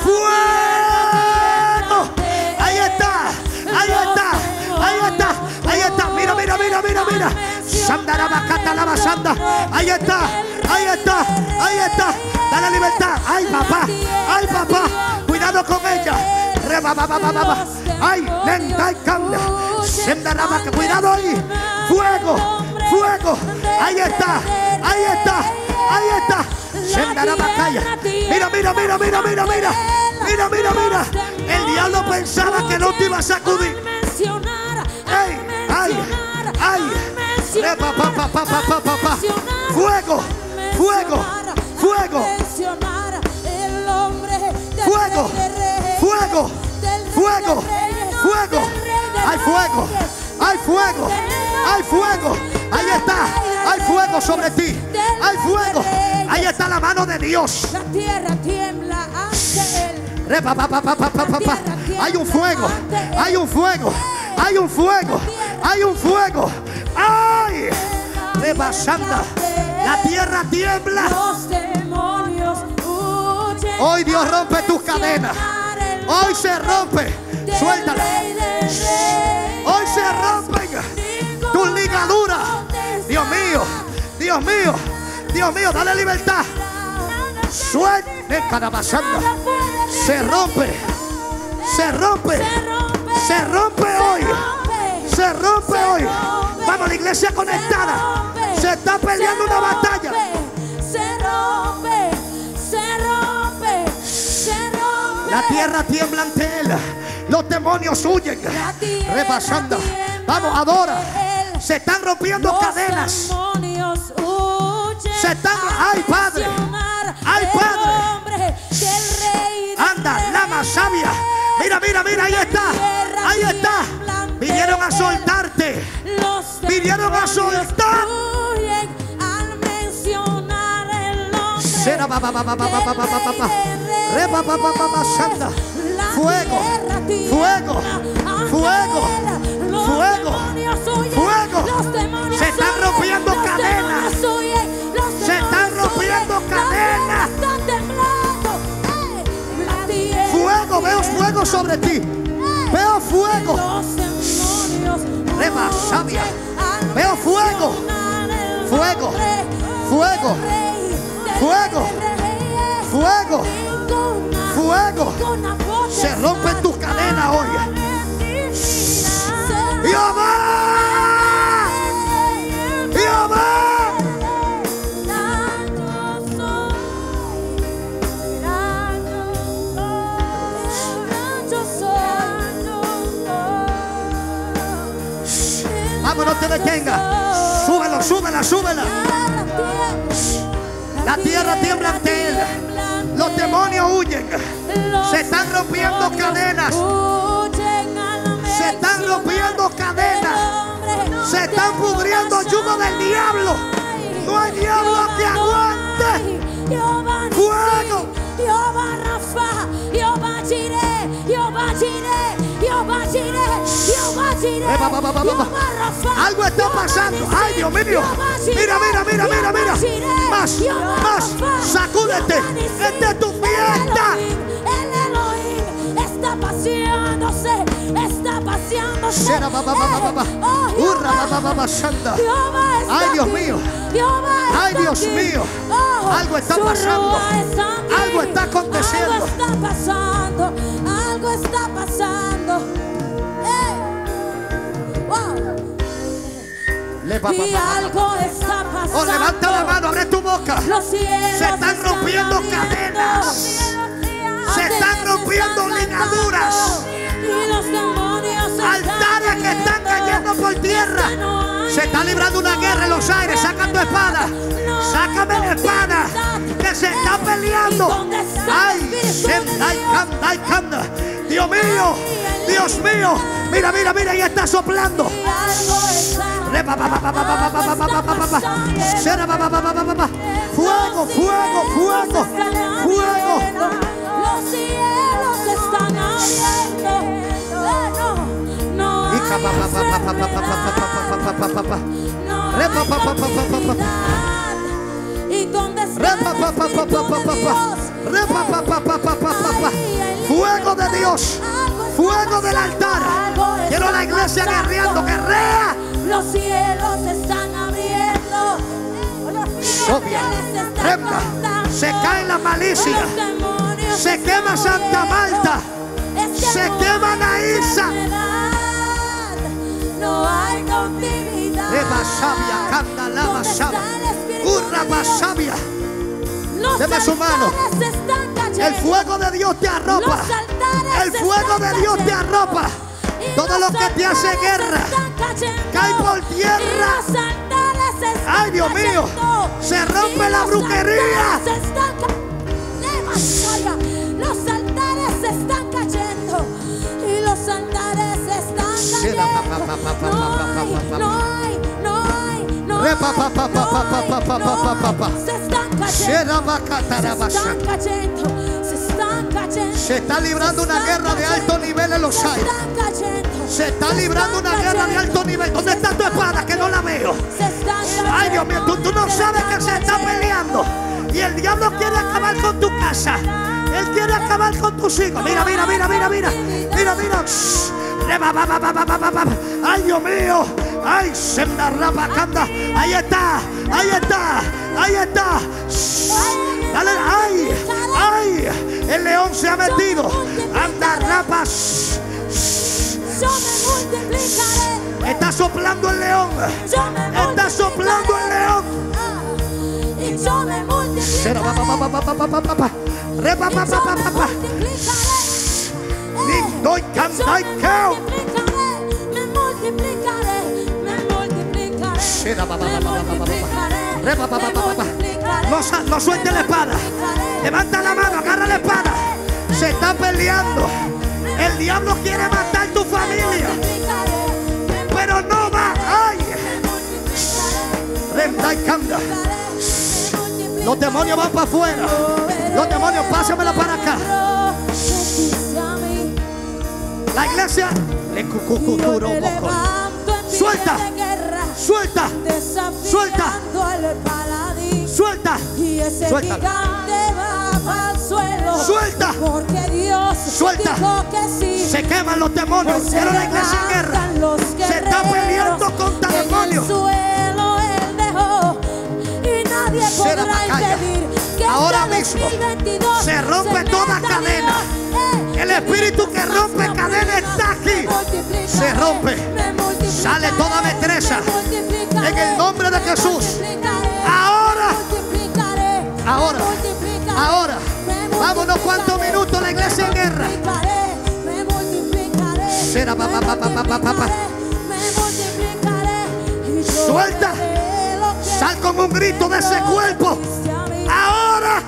Speaker 1: ¡Fuego! Ahí está, ahí está, ahí está, ahí está. Mira, mira, mira, mira, mira. Sandarabacata la basanda. Ahí está, ahí está, ahí está. Dale libertad. Ay, papá, ay, papá. Cuidado con ella. Ay, lenta y cambia. Cuidado ahí. Fuego, fuego. Ahí está, ahí está, ahí está. Mira, mira, mira, mira, mira, mira. Mira, mira, mira. El diablo pensaba que no te iba a sacudir. Ay, ay, ay. Fuego, fuego, fuego. Fuego, fuego, fuego, fuego. Hay fuego, hay fuego, hay fuego. Ahí está, hay fuego sobre ti. Hay fuego. Ahí está la mano de Dios.
Speaker 3: La tierra tiembla ante él.
Speaker 1: Hay un fuego, hay un fuego, hay un fuego, hay un fuego. ¡Ay! Rebasanda. La tierra tiembla.
Speaker 3: Los demonios huyen.
Speaker 1: Hoy Dios rompe tus cadenas. Hoy se rompe. Suéltala. Hoy se rompen tus ligaduras. Dios mío, Dios mío, Dios mío, dale libertad. Suelta. Se rompe. Se rompe. Se rompe hoy. Se rompe hoy. Vamos, la iglesia conectada. Se está peleando una batalla.
Speaker 3: Se rompe. Se rompe. Se rompe.
Speaker 1: La tierra tiembla ante él. Los demonios huyen. Repasando. Vamos, adora. Se están rompiendo cadenas. Se están. ¡Ay, Padre! ¡Ay, Padre! Anda, lama sabia. Mira, mira, mira, ahí está. Ahí está. Vinieron a soltarte. Vinieron a soltar. Fuego, fuego, fuego, fuego, fuego. Se están rompiendo cadenas. Se están rompiendo cadenas. Fuego, veo fuego sobre ti. Veo fuego. Reba sabia. Veo fuego. Fuego. Fuego. Fuego. Fuego. Fuego. Se rompen tus cadenas hoy. Jehová. Jehová. Vamos, no te detengas. Súbelo, súbela, súbela. La tierra tiembla ante él. Los demonios huyen. Se están rompiendo cadenas. Se están rompiendo cadenas. Se están pudriendo yugo del diablo. No hay diablo que aguante. Fuego.
Speaker 3: Jehová Rafa, Jehová Jireh, Jehová Jireh, Jehová Jireh, Jehová Jireh, Jehová Rafa.
Speaker 1: Algo está pasando. Ay, Dios mío. Mira, mira, mira, mira, mira. Más, más. Sacúdete. Esta es tu fiesta.
Speaker 3: El Elohim está paseándose, está paseándose.
Speaker 1: Ay, Dios mío. Ay, Dios mío. Algo está pasando. Algo está aconteciendo.
Speaker 3: Algo está pasando. Algo está pasando. Y algo está pasando.
Speaker 1: Oh, levanta la mano, abre tu boca. Se están rompiendo cadenas. Se están rompiendo ligaduras. Altares que están cayendo por tierra. Se está librando una guerra en los aires. Saca tu espada. Sácame la espada. Que se está peleando. Ay, Dios mío. Dios mío. Mira, mira, mira. Ahí está soplando. Fuego, fuego, fuego. Fuego.
Speaker 3: Los cielos están abriendo. No hay y donde está
Speaker 1: fuego de Dios, fuego del altar. Quiero la iglesia guerreando, guerrea.
Speaker 3: Los cielos están abriendo.
Speaker 1: Se cae la malicia. Se quema Santa Marta. Se quema Naísa.
Speaker 3: No hay cautividad.
Speaker 1: Deme su mano. El fuego de Dios te arropa. El fuego de Dios te arropa. Todo lo que te hace guerra cae por tierra. Ay, Dios mío. Se rompe la brujería.
Speaker 3: Los altares se están cayendo. Y los altares se están cayendo. No hay. Se están cayendo.
Speaker 1: Se está librando una guerra de alto nivel en los aires. Se está librando una guerra de alto nivel. ¿Dónde está tu espada? Que no la veo. Ay, Dios mío, tú no sabes que se está peleando. Y el diablo quiere acabar con tu casa. Él quiere acabar con tus hijos. Mira, mira, mira, mira, mira. Mira, mira. Ay, Dios mío. Ay, se me rapa, canta. Ahí está. Ahí está. Ahí está. Dale, ay, ay. El león se ha metido. Anda, rapas.
Speaker 3: Yo me multiplicaré.
Speaker 1: Está soplando el león. Está soplando el león.
Speaker 3: Y yo me multiplicaré.
Speaker 1: No suelte la espada. Levanta la mano, agarra la espada. Se está peleando. El diablo quiere matar tu familia, pero no va. Ay. Los demonios van para afuera. Los demonios, pásamela para acá. La iglesia. Suelta. Suelta. Suelta. Suelta.
Speaker 3: Y ese gigante va al suelo.
Speaker 1: Suelta.
Speaker 3: Porque Dios
Speaker 1: Suelta.
Speaker 3: dijo que sí.
Speaker 1: Se queman los demonios. Quiero la iglesia en guerra. Se está peleando contra demonios.
Speaker 3: En el suelo él dejó. Y nadie podrá impedir que
Speaker 1: ahora
Speaker 3: este
Speaker 1: mismo
Speaker 3: 2022
Speaker 1: se rompe toda cadena. El espíritu que rompe cadena está aquí. Se rompe. Sale toda metresa. En el nombre de Jesús. Ahora. Ahora. Ahora. Vámonos, cuántos minutos la iglesia en guerra.
Speaker 3: Me multiplicaré.
Speaker 1: Suelta. Sal con un grito de ese cuerpo. Ahora.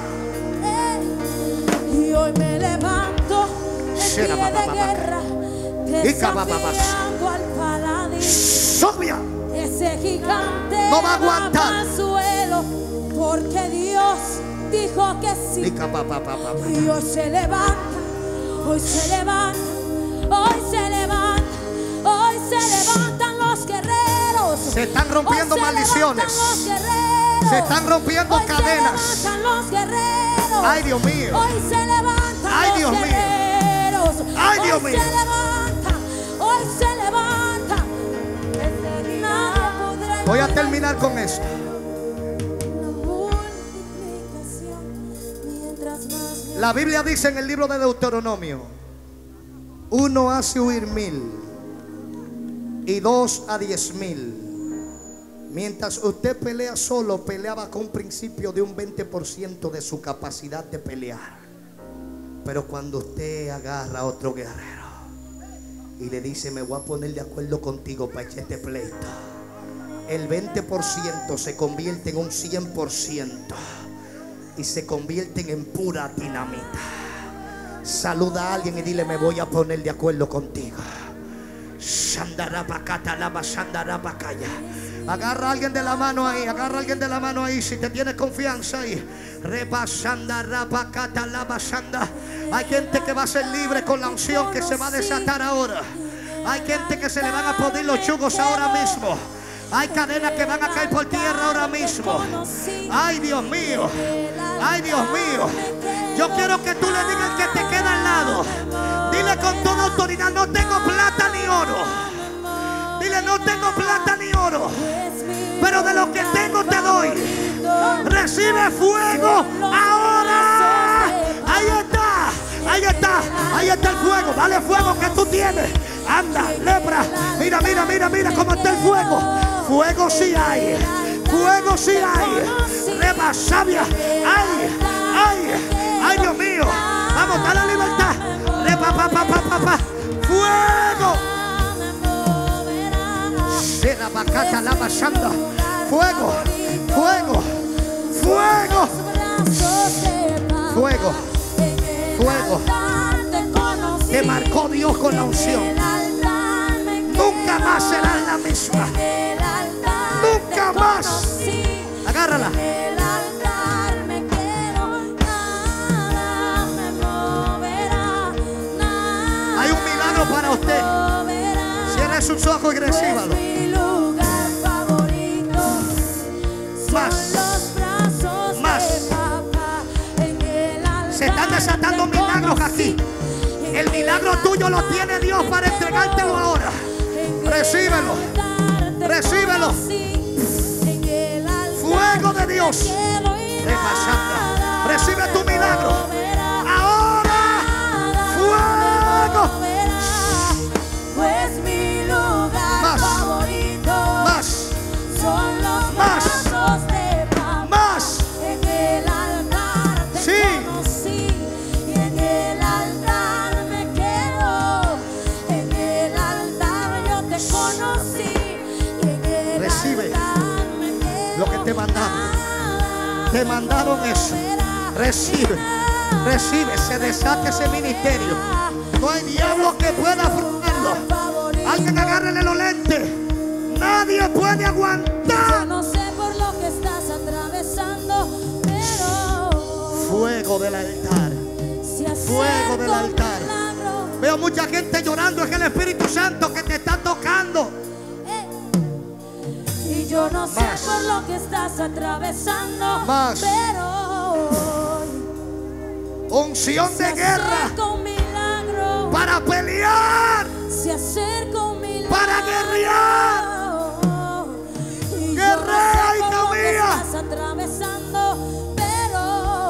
Speaker 3: Y hoy me levanto en pie de guerra, desafiando al paladín.
Speaker 1: Sobia.
Speaker 3: Ese gigante
Speaker 1: No va a aguantar.
Speaker 3: al suelo, porque Dios dijo que sí. Y hoy se levanta, hoy se levanta, hoy se levanta, hoy se levantan los guerreros.
Speaker 1: Se están rompiendo
Speaker 3: Hoy se
Speaker 1: maldiciones.
Speaker 3: levantan los guerreros.
Speaker 1: Se están rompiendo
Speaker 3: Hoy
Speaker 1: cadenas.
Speaker 3: Se levantan los guerreros.
Speaker 1: Ay, Dios mío.
Speaker 3: Hoy se levantan
Speaker 1: Ay,
Speaker 3: los
Speaker 1: Dios mío.
Speaker 3: guerreros.
Speaker 1: Ay, Dios
Speaker 3: Hoy
Speaker 1: mío.
Speaker 3: se levanta, hoy se levanta. Nadie podrá
Speaker 1: Voy a terminar con esto. La Biblia dice en el libro de Deuteronomio: 1 hace huir 1000 y 2 a 10,000. Mientras usted pelea solo, peleaba con un principio de un 20% de su capacidad de pelear. Pero cuando usted agarra a otro guerrero y le dice: me voy a poner de acuerdo contigo para echar este pleito, el 20% se convierte en un 100% y se convierten en pura dinamita. Saluda a alguien y dile: me voy a poner de acuerdo contigo. Agarra a alguien de la mano ahí, agarra a alguien de la mano ahí, si te tienes confianza ahí. Hay gente que va a ser libre con la unción que se va a desatar ahora. Hay gente que se le van a poner los yugos ahora mismo. Hay cadenas que van a caer por tierra ahora mismo. Ay, Dios mío. Ay, Dios mío. Yo quiero que tú le digas al que te queda al lado. Dile con toda autoridad: no tengo plata ni oro. Dile: no tengo plata ni oro, pero de lo que tengo te doy. Recibe fuego ahora. Ahí está. Ahí está. Ahí está el fuego. Dale fuego que tú tienes. Anda, lepra. Mira, mira, mira, mira cómo está el fuego. Fuego sí hay. Fuego sí hay. Reba sabia. Ay, ay, ay, Dios mío. Vamos, dale libertad. Reba, pa, pa, pa, pa, pa. Fuego. Será bacata la basanda. Fuego, fuego, fuego. Fuego, fuego. Te marcó Dios con la unción. Nunca más será la misma. Nunca más. Agárrala. Hay un milagro para usted. Cierre sus ojos y recíbalo. Más. Más. Se están desatando milagros aquí. El milagro tuyo lo tiene Dios para entregártelo ahora. Recíbelo. Recíbelo. Fuego de Dios. Recibe tu milagro. Ahora. Fuego.
Speaker 3: Pues mi lugar
Speaker 1: Más.
Speaker 3: favorito
Speaker 1: Más.
Speaker 3: son los
Speaker 1: Más.
Speaker 3: brazos de papá.
Speaker 1: Más.
Speaker 3: En el altar te
Speaker 1: Sí.
Speaker 3: conocí y en el altar me quedo. En el altar yo te conocí y en el
Speaker 1: Recibe
Speaker 3: altar me quedo.
Speaker 1: lo que te mandaron. Te mandaron eso. Recibe. Recibe. Se desata ese ministerio. No hay diablo que pueda frenarlo. Alguien agárrele los lentes. Nadie puede
Speaker 3: Yo
Speaker 1: aguantar.
Speaker 3: no sé por lo que estás atravesando, pero
Speaker 1: Fuego del altar.
Speaker 3: si
Speaker 1: Fuego del
Speaker 3: acerca
Speaker 1: altar.
Speaker 3: un milagro,
Speaker 1: Veo mucha gente llorando. Es el Espíritu Santo que te está tocando.
Speaker 3: y yo no sé
Speaker 1: Más.
Speaker 3: por lo que estás atravesando,
Speaker 1: Más.
Speaker 3: pero
Speaker 1: Unción
Speaker 3: se
Speaker 1: de guerra
Speaker 3: acerca un milagro,
Speaker 1: para pelear.
Speaker 3: se acerca un milagro,
Speaker 1: Para guerrear.
Speaker 3: y
Speaker 1: Guerrea,
Speaker 3: yo no sé
Speaker 1: hija
Speaker 3: por lo que
Speaker 1: mía.
Speaker 3: estás atravesando, pero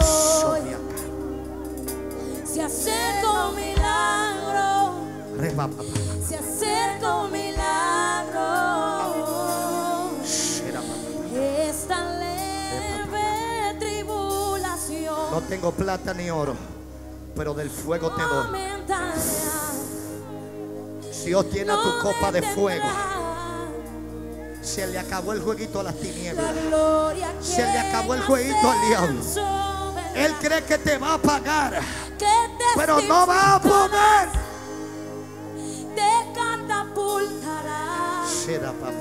Speaker 3: se acerca un milagro.
Speaker 1: Reba, papá.
Speaker 3: Se acerca un milagro.
Speaker 1: Shera, papá.
Speaker 3: Esta leve tribulación
Speaker 1: No tengo plata ni oro, pero del fuego te doy.
Speaker 3: momentánea
Speaker 1: Dios tiene tu
Speaker 3: no
Speaker 1: copa de
Speaker 3: detendrá.
Speaker 1: fuego. Se le acabó el jueguito a las tinieblas.
Speaker 3: La gloria
Speaker 1: Se le acabó el jueguito al diablo. Él cree que te va a pagar, pero no va a poder.
Speaker 3: Te catapultará.
Speaker 1: Será papá.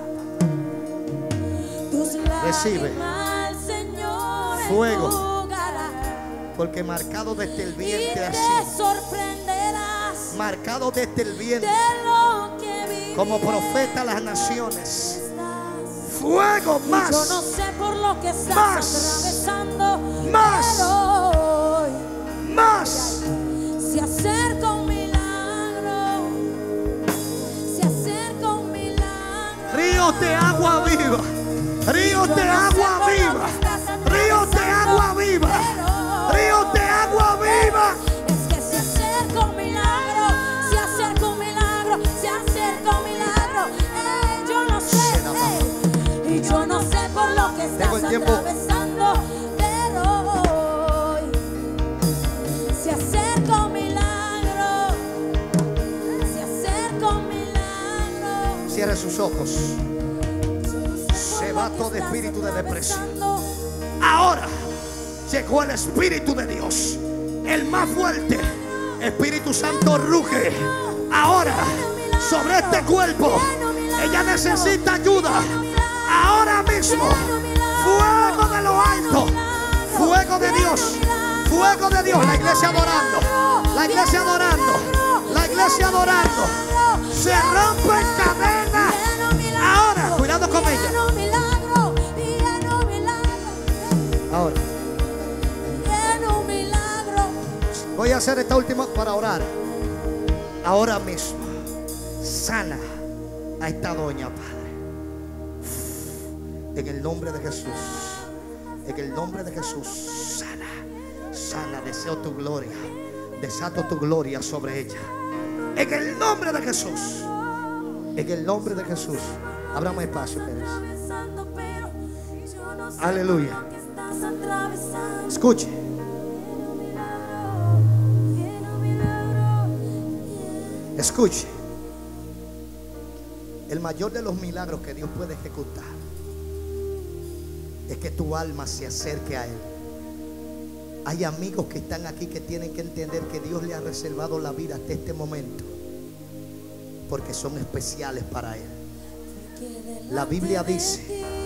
Speaker 3: Tus
Speaker 1: Recibe
Speaker 3: lágrimas, Señor,
Speaker 1: fuego.
Speaker 3: enjugará.
Speaker 1: Porque marcado desde el
Speaker 3: Y
Speaker 1: vientre
Speaker 3: te
Speaker 1: así,
Speaker 3: sorprenderás
Speaker 1: marcado desde el vientre
Speaker 3: de lo que vivirás.
Speaker 1: como profeta a las naciones. Fuego más.
Speaker 3: Yo no sé por lo que estás
Speaker 1: Más.
Speaker 3: atravesando,
Speaker 1: Más.
Speaker 3: pero hoy
Speaker 1: Más.
Speaker 3: se acerca un milagro. Se acerca un milagro.
Speaker 1: Ríos de agua viva. Ríos de agua viva. Ríos de agua viva. Ríos de agua viva.
Speaker 3: Es que se acerca un milagro. Se acerca un milagro. Se acerca un milagro. Yo no sé. Y yo no sé por lo que estás
Speaker 1: Tengo el tiempo.
Speaker 3: atravesando, pero hoy se acerca un milagro. Se acerca un milagro.
Speaker 1: Cierre sus ojos. Se va todo espíritu de depresión. Ahora llegó el Espíritu de Dios, el más fuerte. Espíritu Santo ruge ahora sobre este cuerpo. Ella necesita ayuda ahora mismo. Fuego de lo alto, fuego de Dios, fuego de Dios. La iglesia adorando, la iglesia adorando, la iglesia adorando. Se rompen cadenas ahora. Cuidado con ella. Ahora voy a hacer esta última para orar. Ahora mismo sana a esta doña, Padre, en el nombre de Jesús. En el nombre de Jesús, sana, sana. Deseo tu gloria, desato tu gloria sobre ella, en el nombre de Jesús. En el nombre de Jesús. Abramos espacio, Pérez. Aleluya. Escuche. Escuche. El mayor de los milagros que Dios puede ejecutar es que tu alma se acerque a Él. Hay amigos que están aquí que tienen que entender que Dios le ha reservado la vida hasta este momento, porque son especiales para Él. La Biblia dice,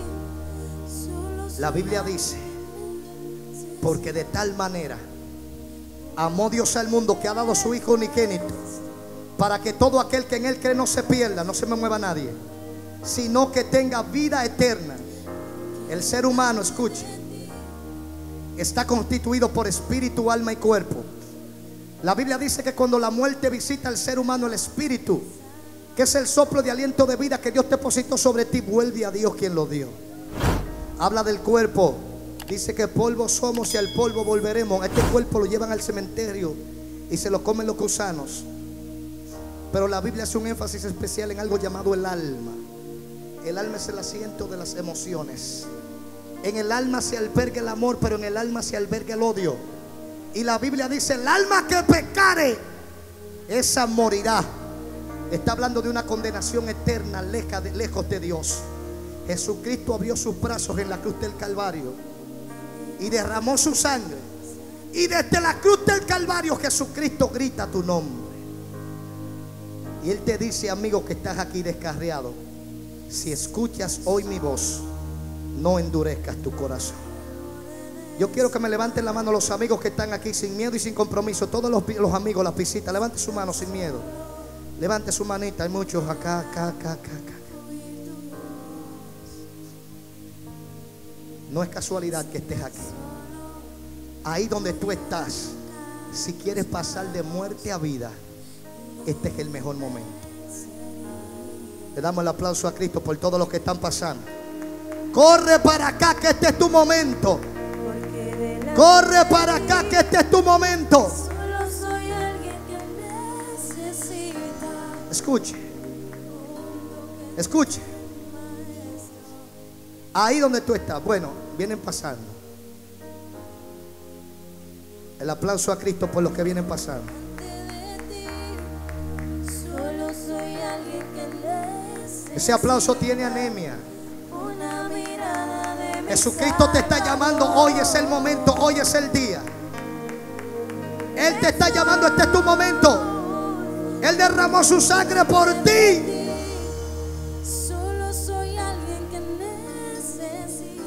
Speaker 1: porque de tal manera amó Dios al mundo que ha dado su Hijo unigénito, para que todo aquel que en Él cree no se pierda, no se me mueva nadie, sino que tenga vida eterna. El ser humano, escuche, está constituido por espíritu, alma y cuerpo. La Biblia dice que cuando la muerte visita al ser humano, el espíritu, que es el soplo de aliento de vida que Dios depositó sobre ti, vuelve a Dios quien lo dio. Habla del cuerpo. Dice que polvo somos y al polvo volveremos. Este cuerpo lo llevan al cementerio y se lo comen los gusanos. Pero la Biblia hace un énfasis especial en algo llamado el alma. El alma es el asiento de las emociones. En el alma se alberga el amor, pero en el alma se alberga el odio. Y la Biblia dice: el alma que pecare, esa morirá. Está hablando de una condenación eterna, lejos de Dios. Jesucristo abrió sus brazos en la cruz del Calvario y derramó su sangre. Y desde la cruz del Calvario Jesucristo grita tu nombre. Y Él te dice, amigo que estás aquí descarriado, si escuchas hoy mi voz, no endurezcas tu corazón. Yo quiero que me levanten la mano los amigos que están aquí sin miedo y sin compromiso. Todos los amigos, las visitas, levante su mano sin miedo. Levante su manita. Hay muchos acá. No es casualidad que estés aquí. Ahí donde tú estás, si quieres pasar de muerte a vida, este es el mejor momento. Le damos el aplauso a Cristo por todo lo que están pasando. Corre para acá, que este es tu momento. Corre para acá, que este es tu momento. Escuche. Escuche. Ahí donde tú estás. Bueno, vienen pasando. El aplauso a Cristo por los que vienen pasando.
Speaker 3: Solo soy alguien que necesita.
Speaker 1: Ese aplauso tiene anemia. Jesucristo te está llamando. Hoy es el momento, hoy es el día. Él te está llamando, este es tu momento. Él derramó su sangre por ti.
Speaker 3: Solo soy alguien que necesita.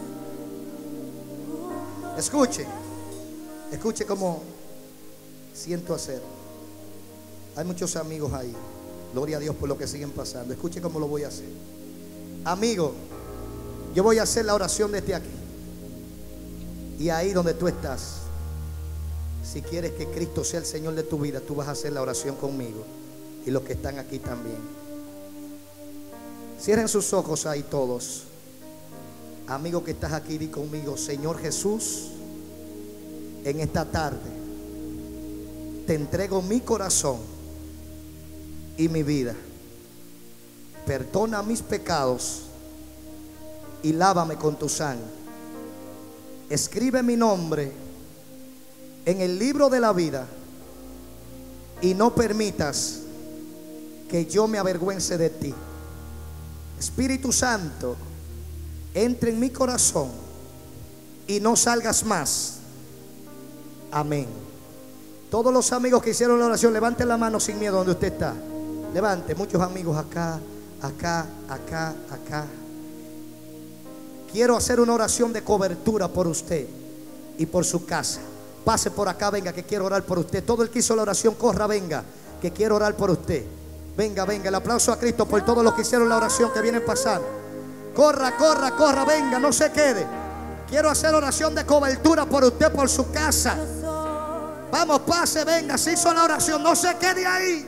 Speaker 1: Escuche cómo siento hacer. Hay muchos amigos ahí. Gloria a Dios por lo que siguen pasando. Escuche cómo lo voy a hacer. Amigo, yo voy a hacer la oración desde aquí. Y ahí donde tú estás, si quieres que Cristo sea el Señor de tu vida, tú vas a hacer la oración conmigo. Y los que están aquí también. Cierren sus ojos ahí todos. Amigo que estás aquí, di conmigo: Señor Jesús, en esta tarde te entrego mi corazón y mi vida. Perdona mis pecados y lávame con tu sangre. Escribe mi nombre en el libro de la vida y no permitas que yo me avergüence de ti. Espíritu Santo, entra en mi corazón y no salgas más. Amén. Todos los amigos que hicieron la oración, levanten la mano sin miedo donde usted está. Levante, muchos amigos acá, acá, acá, acá. Quiero hacer una oración de cobertura por usted y por su casa. Pase por acá, venga, que quiero orar por usted. Todo el que hizo la oración, corra, venga, que quiero orar por usted. Venga, venga, el aplauso a Cristo por todos los que hicieron la oración que vienen pasando. Corra, corra, corra, venga, no se quede. Quiero hacer oración de cobertura por usted, por su casa. Vamos, pase, venga, se hizo la oración, no se quede ahí.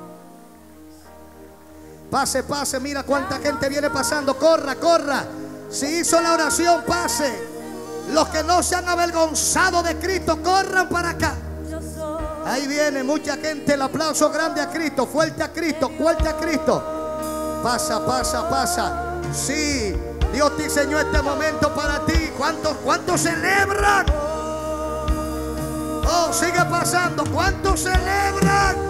Speaker 1: Pase, pase, mira cuánta gente viene pasando. Corra, corra. Si hizo la oración, pase. Los que no se han avergonzado de Cristo, corran para acá. Ahí viene mucha gente. El aplauso grande a Cristo, fuerte a Cristo, fuerte a Cristo. Pasa, pasa, pasa. Sí, Dios te diseñó este momento para ti. ¿Cuántos celebran? Oh, sigue pasando. ¿Cuántos celebran?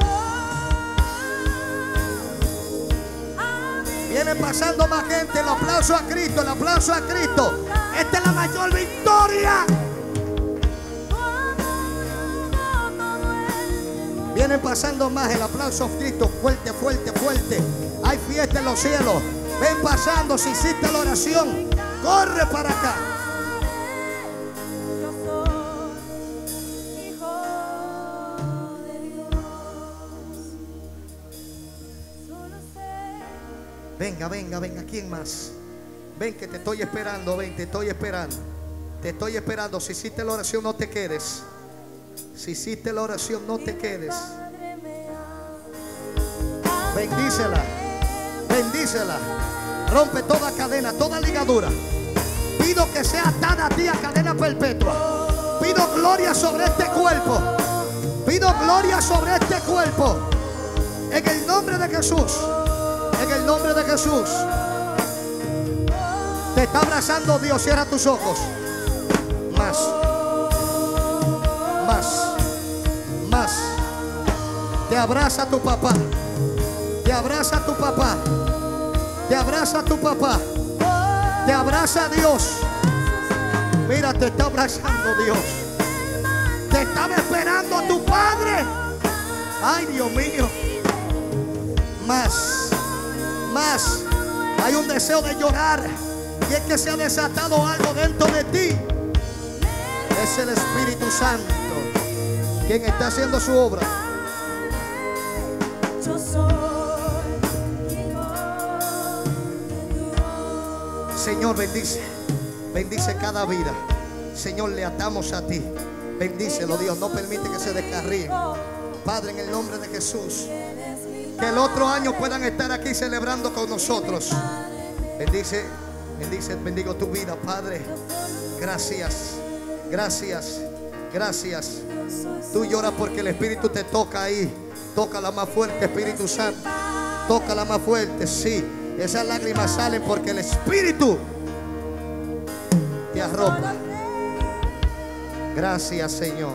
Speaker 1: Viene pasando más gente. El aplauso a Cristo, el aplauso a Cristo. Esta es la mayor victoria. Vienen pasando más. El aplauso a Cristo. Fuerte, fuerte, fuerte. Hay fiesta en los cielos. Ven pasando. Si hiciste la oración, corre para acá. Venga, venga, venga. ¿Quién más? Ven que te estoy esperando. Ven, te estoy esperando. Te estoy esperando. Si hiciste la oración, no te quedes. Si hiciste la oración, no te quedes. Bendícela. Bendícela. Rompe toda cadena, toda ligadura. Pido que sea atada a ti a cadena perpetua. Pido gloria sobre este cuerpo. Pido gloria sobre este cuerpo. En el nombre de Jesús. En el nombre de Jesús. Te está abrazando Dios. Cierra tus ojos. Más. Más. Más. Te abraza tu papá. Te abraza tu papá. Te abraza tu papá. Te abraza Dios. Mira, te está abrazando Dios. Te estaba esperando tu padre. Ay, Dios mío. Más. Más. Hay un deseo de llorar. Y es que se ha desatado algo dentro de ti. Es el Espíritu Santo quien está haciendo su obra. Señor, bendice. Bendice cada vida. Señor, le atamos a ti. Bendícelo, Dios. No permite que se descarríe. Padre, en el nombre de Jesús, que el otro año puedan estar aquí celebrando con nosotros. Bendice, bendice, bendigo tu vida, Padre. Gracias, gracias, gracias. Tú lloras porque el Espíritu te toca ahí. Tócala más fuerte, Espíritu Santo. Tócala más fuerte, sí. Esas lágrimas salen porque el Espíritu te arropa. Gracias, Señor.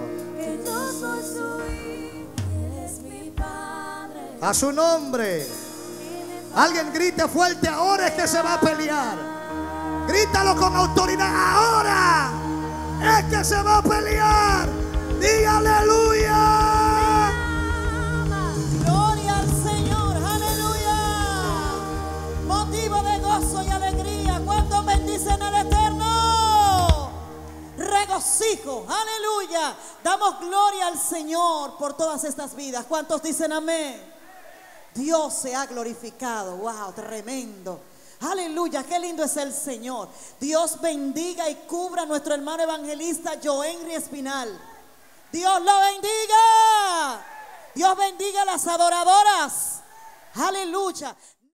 Speaker 1: A su nombre. Alguien grite fuerte, ahora es que se va a pelear. Grítalo con autoridad, ahora es que se va a pelear. Diga aleluya.
Speaker 3: Gloria al Señor, aleluya. Motivo de gozo y alegría. ¿Cuántos bendicen al Eterno? Regocijo, aleluya. Damos gloria al Señor por todas estas vidas. ¿Cuántos dicen amén? Dios se ha glorificado. Wow, tremendo. Aleluya, qué lindo es el Señor. Dios bendiga y cubra a nuestro hermano evangelista Joenry Espinal. Dios lo bendiga. Dios bendiga a las adoradoras. Aleluya.